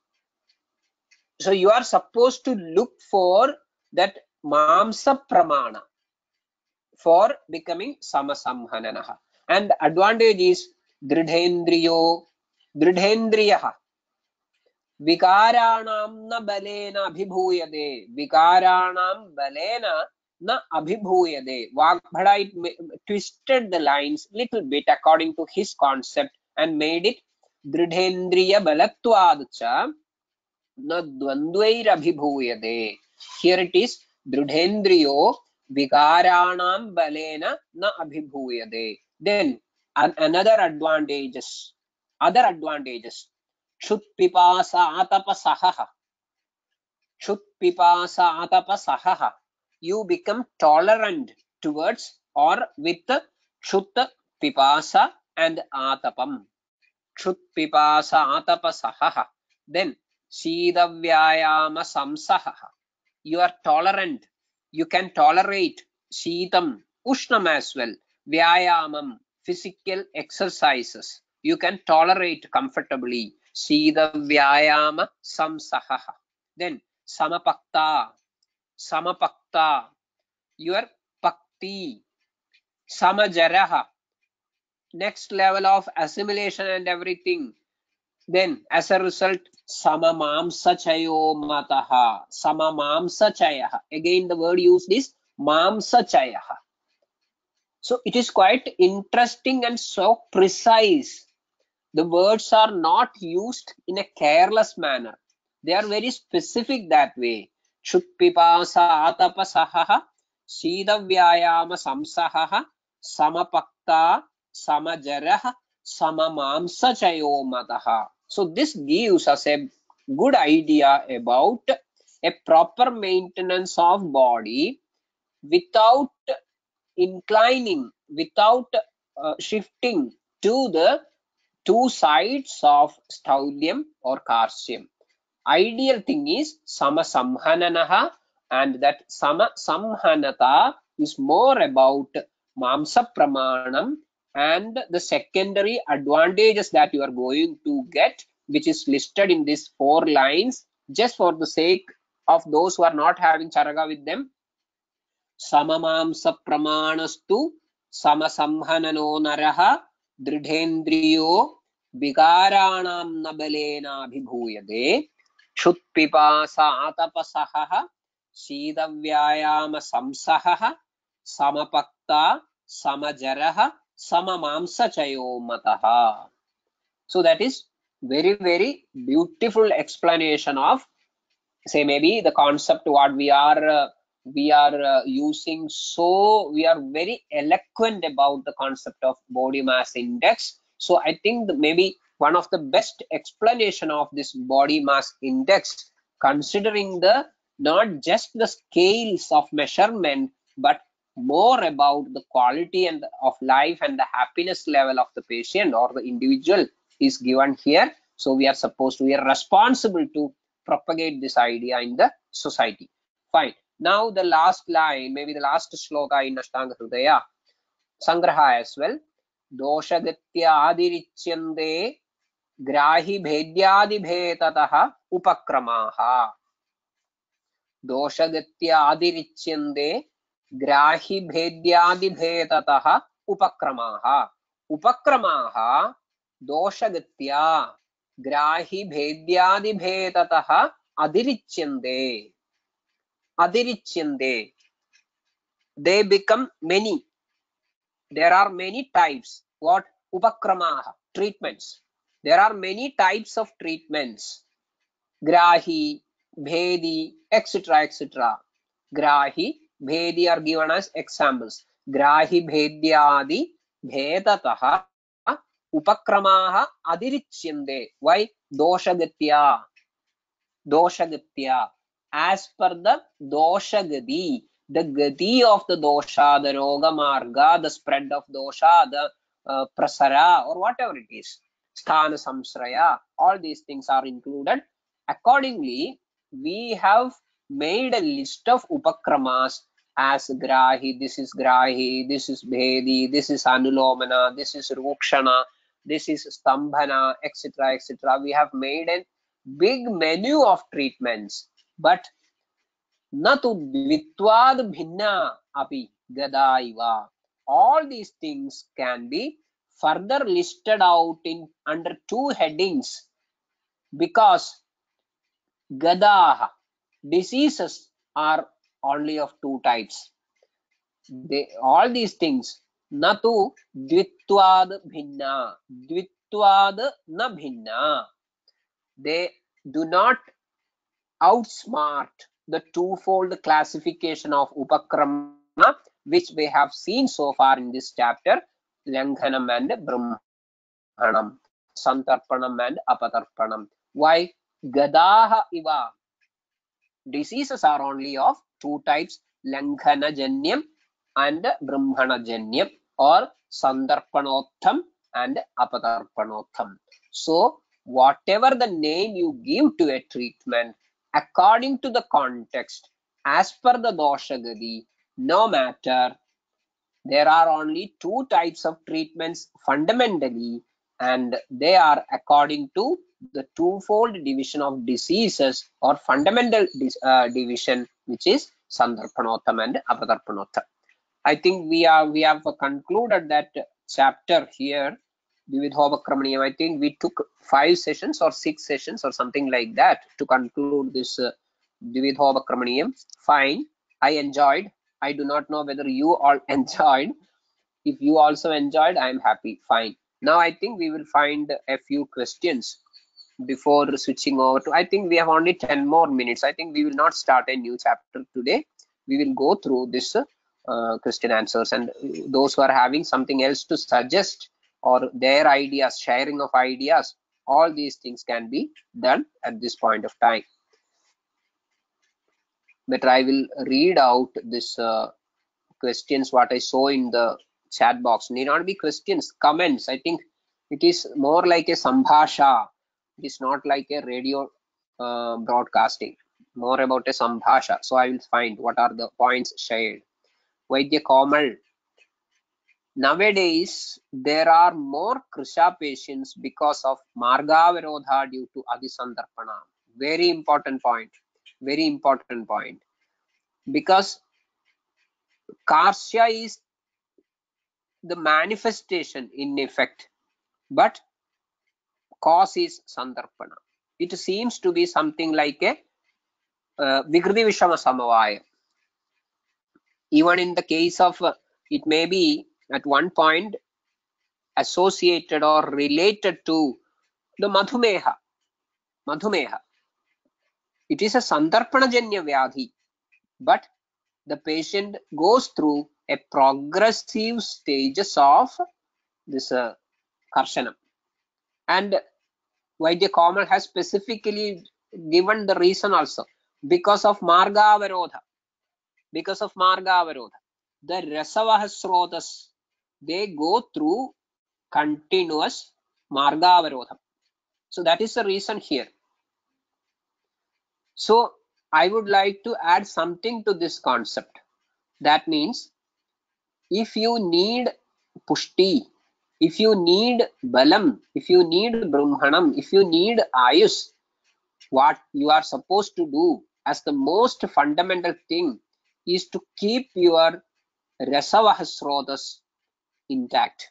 So you are supposed to look for that mamsa pramana for becoming samasamhananaha. And the advantage is dridhendriyo, dridhendriyaha. Vikaranam na balena abhibhuyade. Vikaranam balena na abhibhuyade. Vagbhada twisted the lines little bit according to his concept and made it dridhendriya balatvadcha na dvandvair abhibhuyade. Here it is dridhendriyo vikaranam balena na abhibhuyade. Then other advantages. Chut pipasa atapasaha. Chut pipasa atapasaha. You become tolerant towards or with chut pipasa and atapam. Chut pipasa atapasaha. Then Sida vyayama samsaha. You are tolerant. You can tolerate Sheetam, Ushnam as well. Vyayamam, physical exercises. You can tolerate comfortably. Sida vyayama samsaha. Then Samapakta. Samapakta. Your Pakti. Samajaraha. Next level of assimilation and everything. Then as a result, samamamsachayo mataha. Samamamsachayaha. Again the word used is mamsachayaha. So it is quite interesting and so precise. The words are not used in a careless manner. They are very specific that way. Shutpipasa atapasaha, Sidavyayama samsaha, Samapakta, Samajarah, Samamamsa chayomataha. So this gives us a good idea about a proper maintenance of body without inclining, without shifting to the two sides of Staudyam or Karsyam. Ideal thing is Sama Samhananaha, and that Sama Samhanata is more about Mamsa Pramanam and the secondary advantages that you are going to get, which is listed in these 4 lines, just for the sake of those who are not having Charaga with them. Samamamsa Pramanastu Samasamhanano Naraha Dridhendriyo Vigaranam Nabalena Bhibhuyade Shutpipasa Atapasaha Sidavyayama Samsaha Samapakta Samajaraha Samamamsa Chayomataha. So that is very beautiful explanation of, say, maybe the concept what we are using. So we are very eloquent about the concept of body mass index. So I think maybe one of the best explanation of this body mass index, considering the not just the scales of measurement, but more about the quality and of life and the happiness level of the patient or the individual, is given here. So we are responsible to propagate this idea in the society. Fine. Now the last line, maybe the last shloka in Ashtanga Hridaya Sangraha as well. Doshagatya adirichyande grahi bhedyadi bhetataha upakramaha. Doshagatya adirichyande grahi bhedyadi bhetataha upakramaha. Upakramaha doshagatya grahi bhedyadi bhetataha adirichyande. Adirichyande. They become many. There are many types. What? Upakramaha, treatments. There are many types of treatments. Grahi, Bhedi, etc. etc. Grahi, Bhedi are given as examples. Grahi, Bhedyadi, Bhetataha, Upakramaha, Adirichyande. Why? Doshagatya. Doshagatya. As per the Doshagati, the gati of the dosha, the roga marga, the spread of dosha, the prasara, or whatever it is, sthana samsraya, all these things are included. Accordingly, we have made a list of upakramas as grahi, this is bhedi, this is anulomana, this is rukshana, this is stambhana, etc. etc. We have made a big menu of treatments, but natu dvitvad bhinna api gadaiva. All these things can be further listed out in under 2 headings, because gadaha, diseases, are only of 2 types. All these things, natu dvitvad bhinna, dvitvad na bhinna, they do not outsmart the twofold classification of upakrama, which we have seen so far in this chapter, Langhanam and Brahmanam, Santarpanam and Apatarpanam. Why? Gadaha iva. Diseases are only of 2 types, Langhana Janyam and Brahmana Janyam, or Sandarpanotham and Apatarpanotham. So whatever the name you give to a treatment, according to the context, as per the doshagadi, no matter, there are only 2 types of treatments fundamentally, and they are according to the twofold division of diseases or fundamental division, which is Sandarpanotham and Apatarpanotham. I think we have concluded that chapter here, Vividhopakramaniyam. I think we took 5 sessions or 6 sessions or something like that to conclude this Vividhopakramaniyam. Fine. I enjoyed. I do not know whether you all enjoyed. If you also enjoyed, I am happy. Fine. Now I think we will find a few questions before switching over to, I think we have only 10 more minutes. I think we will not start a new chapter today. We will go through this question answers, and those who are having something else to suggest or their ideas, sharing of ideas, all these things can be done at this point of time. But I will read out this questions what I saw in the chat box. Need not be questions, comments. I think it is more like a sambhasha. It is not like a radio broadcasting. More about a sambhasha. So I will find what are the points shared. Vaidya Komal. Nowadays, there are more Krisha patients because of Margavarodha due to Adisandarpana. Very important point. Very important point. Because Karsya is the manifestation in effect, but cause is Sandarpana. It seems to be something like a Vikriti Vishama Samavaya. Even in the case of, it may be at one point associated or related to the Madhumeha. Madhumeha. It is a Sandarpana Janya Vyadhi, but the patient goes through a progressive stages of this Karshanam. And Vaidya Komal has specifically given the reason also. Because of Margavarodha. Because of Margavarodha. The Rasavahasrotas, they go through continuous Margavarodha. So that is the reason here. So I would like to add something to this concept. That means if you need Pushti, if you need Balam, if you need Brahmanam, if you need Ayus, what you are supposed to do as the most fundamental thing is to keep your Rasavahasrotas intact.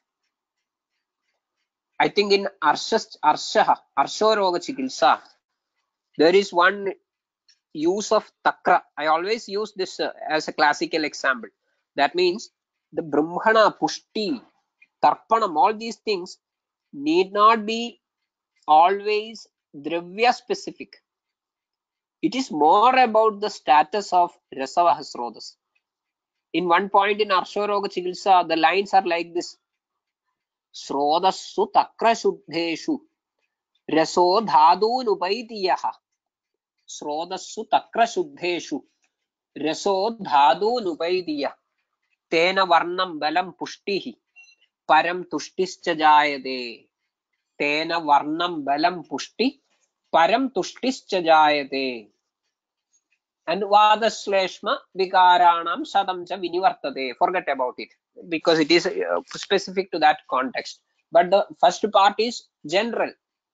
I think in Arshoroga Chikitsa, there is one use of Takra. I always use this as a classical example. That means the Brahmana, Pushti, Tarpanam, all these things need not be always Dravya specific. It is more about the status of Rasavahasrotas. In one point in Arshoroga Chikitsa, the lines are like this. Srodassu takra shuddheshu raso dhadun upaitiyaha. Srodassu takra shuddheshu raso dhadun upaitiyah. Tena varnam balam pushtihi param tushtischa jayate. Tena varnam balam pushti param tushtischa jayate. And Vadasleshma Vikaranam Sadamcha Vinivartate. Forget about it because it is specific to that context. But the first part is general.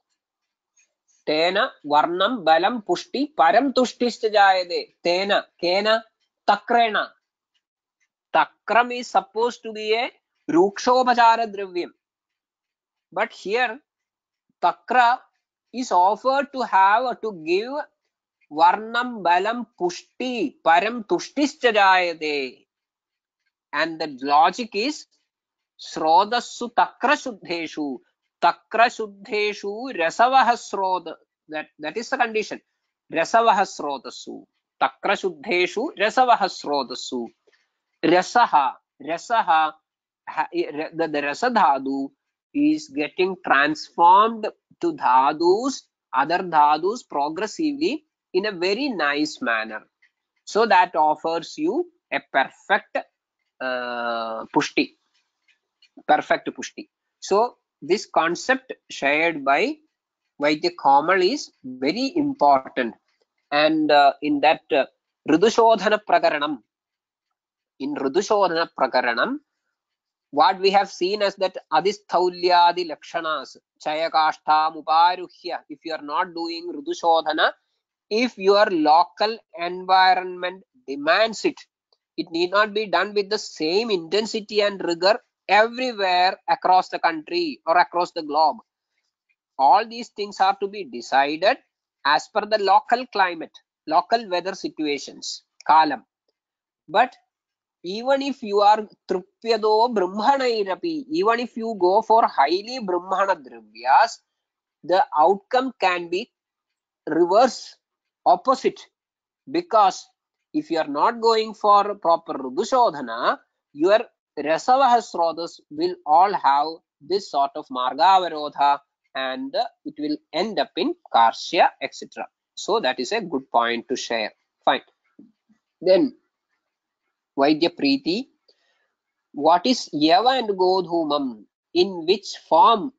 Tena Varnam Balam Pushti Param Tushtischa Jayade. Tena Kena Takrena. Takram is supposed to be a Rukshobhachara Dravyam. But here Takra is offered to have to give Varnam Balam Pushti Param Tushtischa Jayate. And the logic is Srodassu Takra Shuddheshu. Takra Shuddheshu Rasavahasroda. That is the condition. Rasavahasrodasu. Takra Shuddheshu Rasavahasrodasu. Rasaha. Rasaha. The Rasadhadu is getting transformed to dhadus, other dhadus progressively in a very nice manner. So that offers you a perfect pushti. Perfect pushti. So this concept shared by Vaidya Komal is very important. And in that Ridushodhana Prakaranam, in Ridushodhana Prakaranam, what we have seen as that Adisthaulyadi Lakshanas, Chayakashta Muparuhya, if you are not doing Ridushodhana, if your local environment demands it, it need not be done with the same intensity and rigor everywhere across the country or across the globe. All these things are to be decided as per the local climate, local weather situations, kalam. But even if you are trupyado brahmanairapi, even if you go for highly brahmana dravyas, the outcome can be reverse, opposite, because if you are not going for proper rudushodhana, your rasavaha srodhas will all have this sort of margavarodha, and it will end up in karshya, etc. So that is a good point to share. Fine. Then Vaidya Preeti, what is Yava and Godhumam? In which form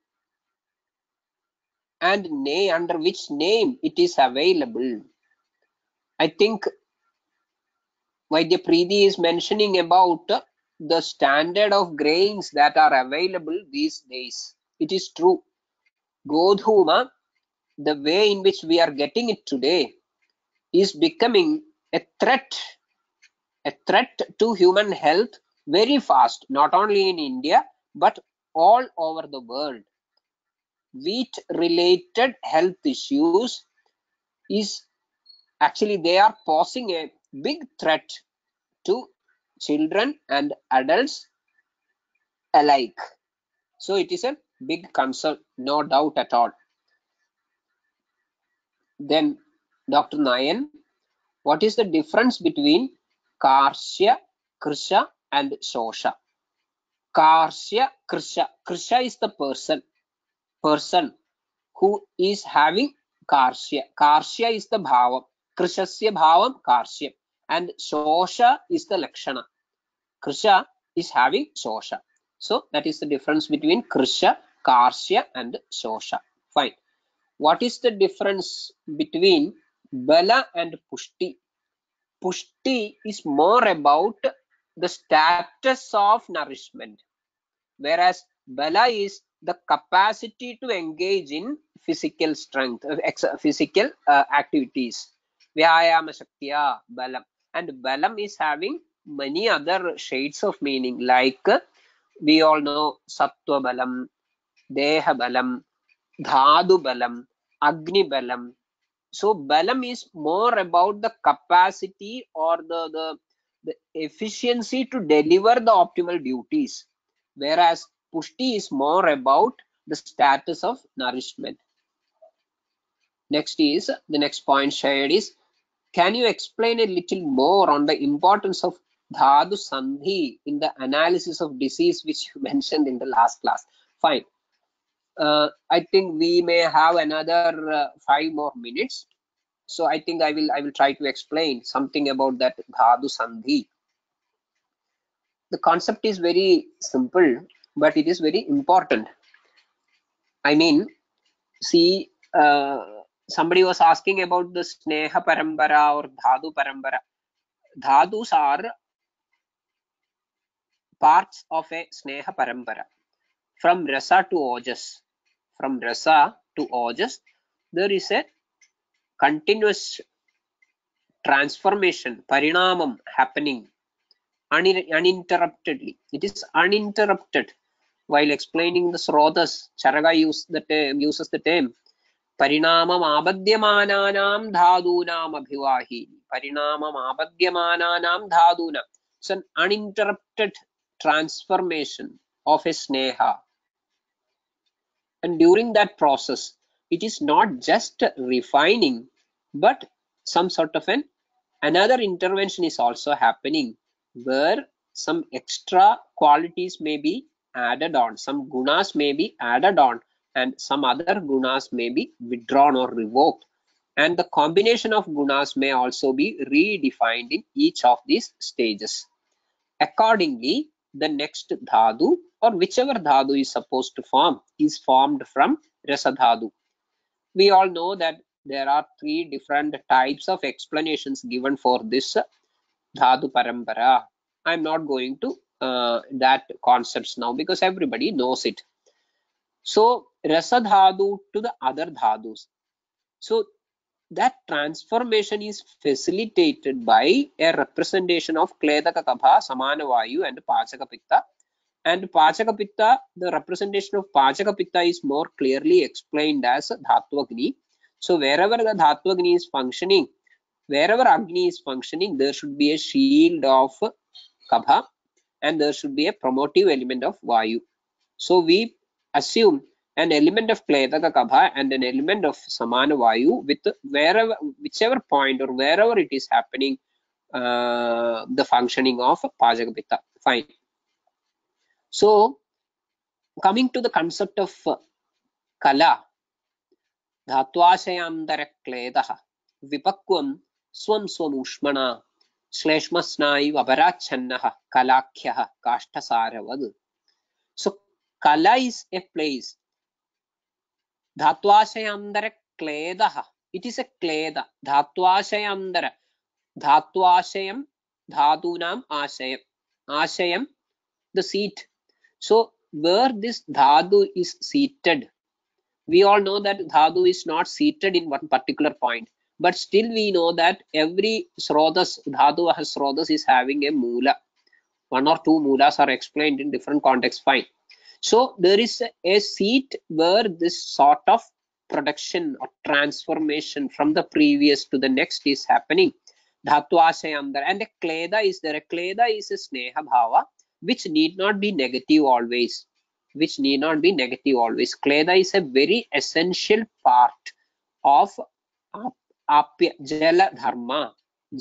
and under which name it is available? I think Vaidya Preeti is mentioning about the standard of grains that are available these days. It is true. Godhuma, the way in which we are getting it today, is becoming a threat to human health very fast, not only in India, but all over the world. Wheat related health issues is actually, they are posing a big threat to children and adults alike. So it is a big concern, no doubt at all. Then Dr. Nayan, what is the difference between Karshya, Krisha and Shosha? Karshya, Krisha. Krisha is the person who is having Karshya. Karshya is the bhavam. Krishasya bhavam Karshya. And Shosha is the Lakshana. Krisha is having Shosha. So that is the difference between Krisha, Karshya and Shosha. Fine. What is the difference between Bala and Pushti? Pushti is more about the status of nourishment, whereas Bala is the capacity to engage in physical strength, physical activities. Vyayama Shaktiya Balam. And Balam is having many other shades of meaning, like we all know Sattva Balam, Deha Balam, Dhadu Balam, Agni Balam. So Balam is more about the capacity or the efficiency to deliver the optimal duties, whereas Pushti is more about the status of nourishment. Next is, the next point shared is, can you explain a little more on the importance of Dhadu Sandhi in the analysis of disease which you mentioned in the last class? Fine. I think we may have another 5 more minutes. So I think I will try to explain something about that Dhadu Sandhi. The concept is very simple, but it is very important. I mean, see, somebody was asking about the Sneha Parambara or Dhadu Parambara. Dhadus are parts of a Sneha Parambara. From Rasa to Ojas. From Rasa to Ojas, there is a continuous transformation, parinamam happening uninterruptedly. It is uninterrupted. While explaining the Srodhas, Charaka uses the term Parinamam abadhyamananam dhadunam abhivahi. Parinamam abadhyamananam dhaduna. It's an uninterrupted transformation of a sneha. And during that process, it is not just refining, but some sort of another intervention is also happening, where some extra qualities may be added on, some gunas may be added on, and some other gunas may be withdrawn or revoked. And the combination of gunas may also be redefined in each of these stages. Accordingly, the next dhadu or whichever dhadu is supposed to form is formed from rasa dhadu. We all know that there are 3 different types of explanations given for this dhadu parambara. I'm not going to that concepts now because everybody knows it. So rasa dhadu to the other dhadus. So that transformation is facilitated by a representation of Kledaka Kabha, Samana Vayu and Pachaka Pitta. And Pachaka Pitta, the representation of Pachaka Pitta is more clearly explained as Dhattvagni. So wherever the Dhattvagni is functioning, wherever Agni is functioning, there should be a shield of kapha, and there should be a promotive element of vayu. So we assume an element of kledaka kapha and an element of samana vayu with wherever, whichever point or wherever it is happening, the functioning of pajaka pitta. Fine. So coming to the concept of kala, धात्वाशयान्तरः क्लेदः विपक्वं स्वं स्वमूष्मणा श्लेष्मस्नायु अपराच्छन्नः कलाख्यः काष्ठसारवद्. So kala is a place. Dhatvashayamdara kledaha. It is a kleda. Dhatvashayamdara. Dhatvashayam. Dhadunam ashayam. Ashayam, the seat. So where this dhadu is seated, we all know that dhadu is not seated in one particular point, but still we know that every srotas, dhatu has srotas, is having a mula. One or two mulas are explained in different contexts. Fine. So there is a seat where this sort of production or transformation from the previous to the next is happening. Dhatvashayamdara. And a kleda is there. A kleda is a sneha bhava, which need not be negative always. Which need not be negative always. Kleda is a very essential part of apya, jala dharma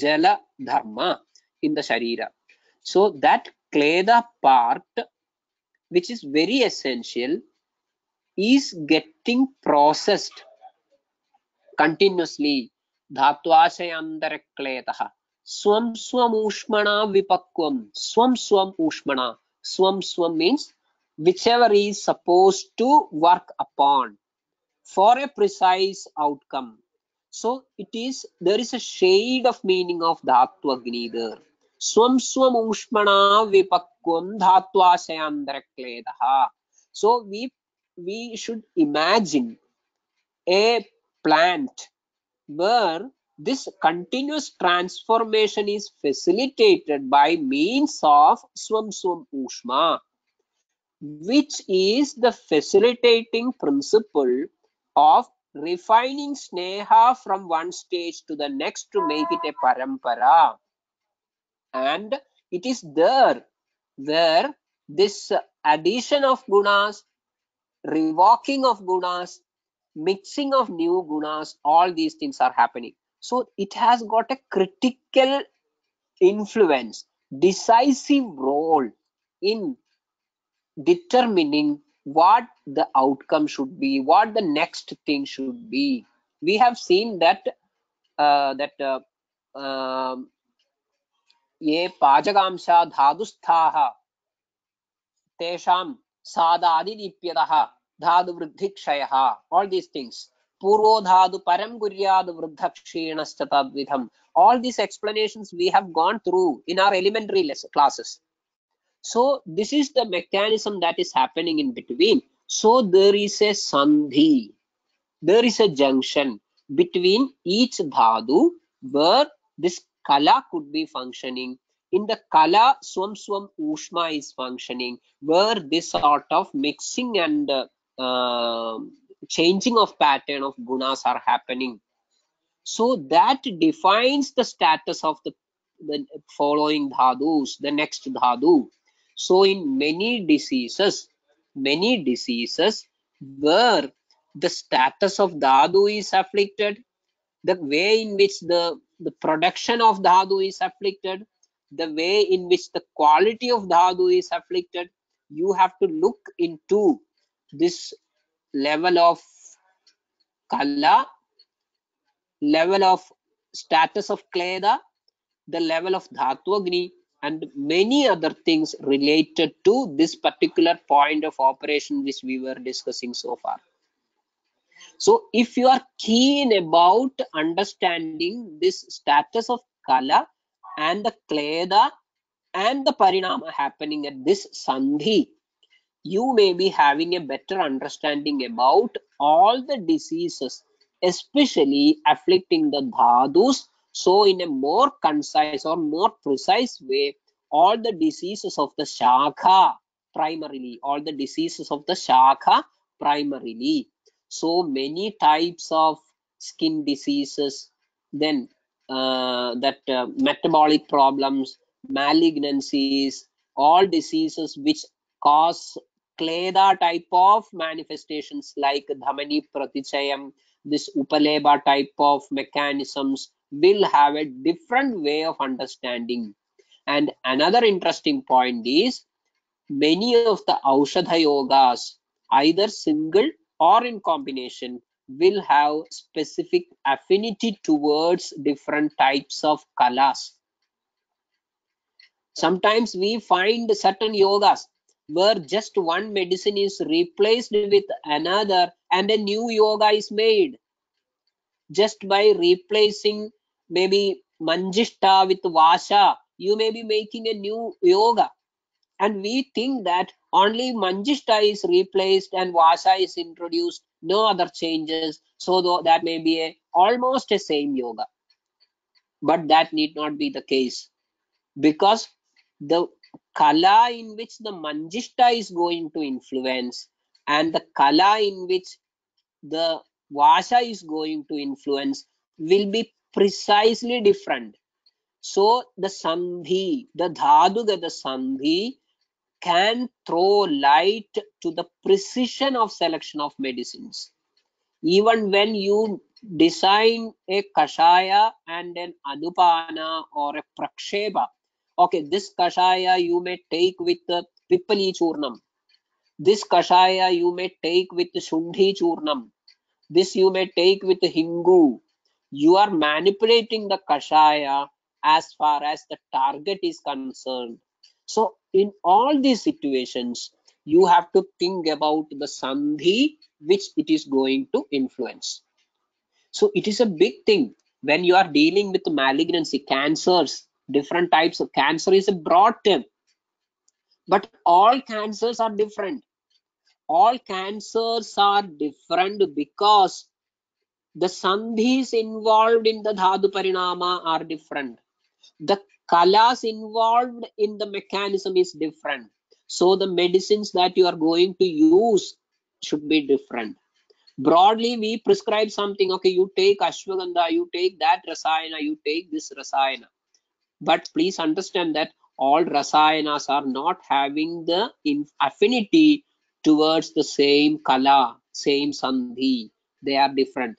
in the sharira. So that kleda part, which is very essential, is getting processed continuously. Dhatvashayantara kledah. Swam swam ushmana vipakvam. Swam swam ushmana. Swam swam means whichever is supposed to work upon for a precise outcome. So it is, there is a shade of meaning of dhatu agni there. Swam swam ushmana vipakvam dhatvashayantara kledah. So we should imagine a plant where this continuous transformation is facilitated by means of swam swam ushma, which is the facilitating principle of refining sneha from one stage to the next to make it a parampara. And it is there where this addition of gunas, revoking of gunas, mixing of new gunas, all these things are happening. So it has got a critical influence, decisive role in determining what the outcome should be, what the next thing should be. We have seen that ye pajagamsha dhadusthaha tesham sadadidipyadaha dhadu vruddhikshayah, all these things. Purvo dhadu param guryad vruddhakshinascha tadvidham. All these explanations we have gone through in our elementary classes. So this is the mechanism that is happening in between. So there is a sandhi, there is a junction between each dhadu where this kala could be functioning. In the kala, swam swam ushma is functioning, where this sort of mixing and changing of pattern of gunas are happening. So that defines the status of the following dhadus, the next dhadu. So in many diseases where the status of dhadu is afflicted, the way in which the production of dhadu is afflicted, the way in which the quality of dhadu is afflicted, you have to look into this level of kala, level of status of kleda, the level of dhatu agni, and many other things related to this particular point of operation which we were discussing so far. So if you are keen about understanding this status of kala and the kleda and the parinama happening at this sandhi, you may be having a better understanding about all the diseases, especially afflicting the dhadus. So in a more concise or more precise way, all the diseases of the shakha primarily, so many types of skin diseases, then metabolic problems, malignancies, all diseases which cause Kleda type of manifestations like Dhamani Pratichayam, this Upaleba type of mechanisms will have a different way of understanding. And another interesting point is many of the Aushadha yogas, either single or in combination, will have specific affinity towards different types of kalas. Sometimes we find certain yogas where just one medicine is replaced with another and a new yoga is made just by replacing maybe Manjishta with Vasha. You may be making a new yoga, and we think that only Manjishta is replaced and Vasha is introduced, no other changes, so that may be almost a same yoga. But that need not be the case, because the kala in which the Manjishta is going to influence and the kala in which the Vasha is going to influence will be precisely different. So the Sandhi, the Dhadugata Sandhi, can throw light to the precision of selection of medicines. Even when you design a Kashaya and an Anupana or a Prakshepa, okay, this Kashaya you may take with Pippali Churnam. This Kashaya you may take with Shundhi Churnam. This you may take with Hingu. You are manipulating the Kashaya as far as the target is concerned. So in all these situations, you have to think about the Sandhi which it is going to influence. So it is a big thing when you are dealing with malignancy, cancers, different types of cancer is a broad term, but all cancers are different. All cancers are different because the sandhis involved in the dhatu parinama are different. The kalas involved in the mechanism is different. So the medicines that you are going to use should be different. Broadly, we prescribe something. Okay, you take ashwagandha, you take that rasayana, you take this rasayana. But please understand that all rasayanas are not having the affinity towards the same kala, same sandhi. They are different.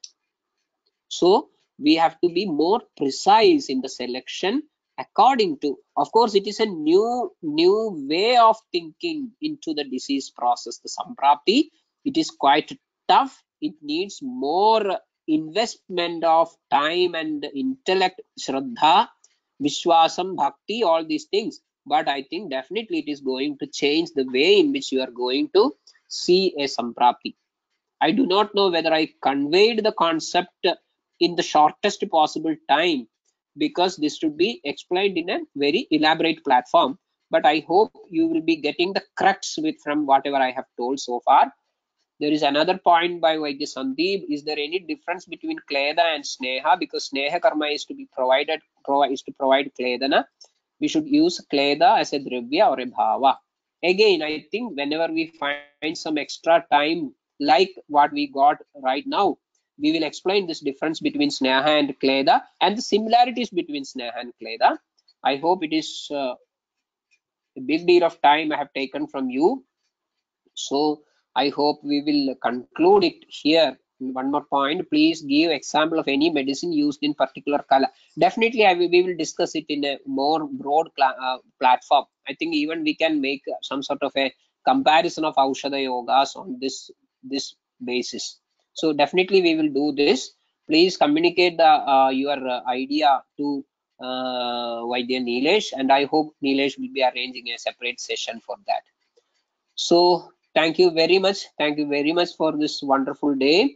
So we have to be more precise in the selection according to, of course, it is a new way of thinking into the disease process, the samprapti. It is quite tough. It needs more investment of time and intellect, shraddha, vishwasam, bhakti, all these things. But I think definitely it is going to change the way in which you are going to see a samprapti. I do not know whether I conveyed the concept in the shortest possible time, because this should be explained in a very elaborate platform. But I hope you will be getting the crux with from whatever I have told so far. There is another point by Vaidya Sandeep. Is there any difference between Kleda and Sneha? Because Sneha Karma is to be provided, is to provide Kledana. We should use Kleda as a Dravya or a Bhava. Again, I think whenever we find some extra time, like what we got right now, we will explain this difference between Sneha and Kleda and the similarities between Sneha and Kleda. I hope it is a big deal of time I have taken from you. So I hope we will conclude it here. One more point, please give example of any medicine used in particular color. Definitely we will discuss it in a more broad platform. I think even we can make some sort of a comparison of Aushadha yogas on this basis. So definitely we will do this. Please communicate the your idea to Vaidya Nilesh, and I hope Nilesh will be arranging a separate session for that. So thank you very much. Thank you very much for this wonderful day.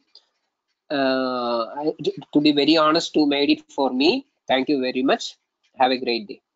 To be very honest, you made it for me. Thank you very much. Have a great day.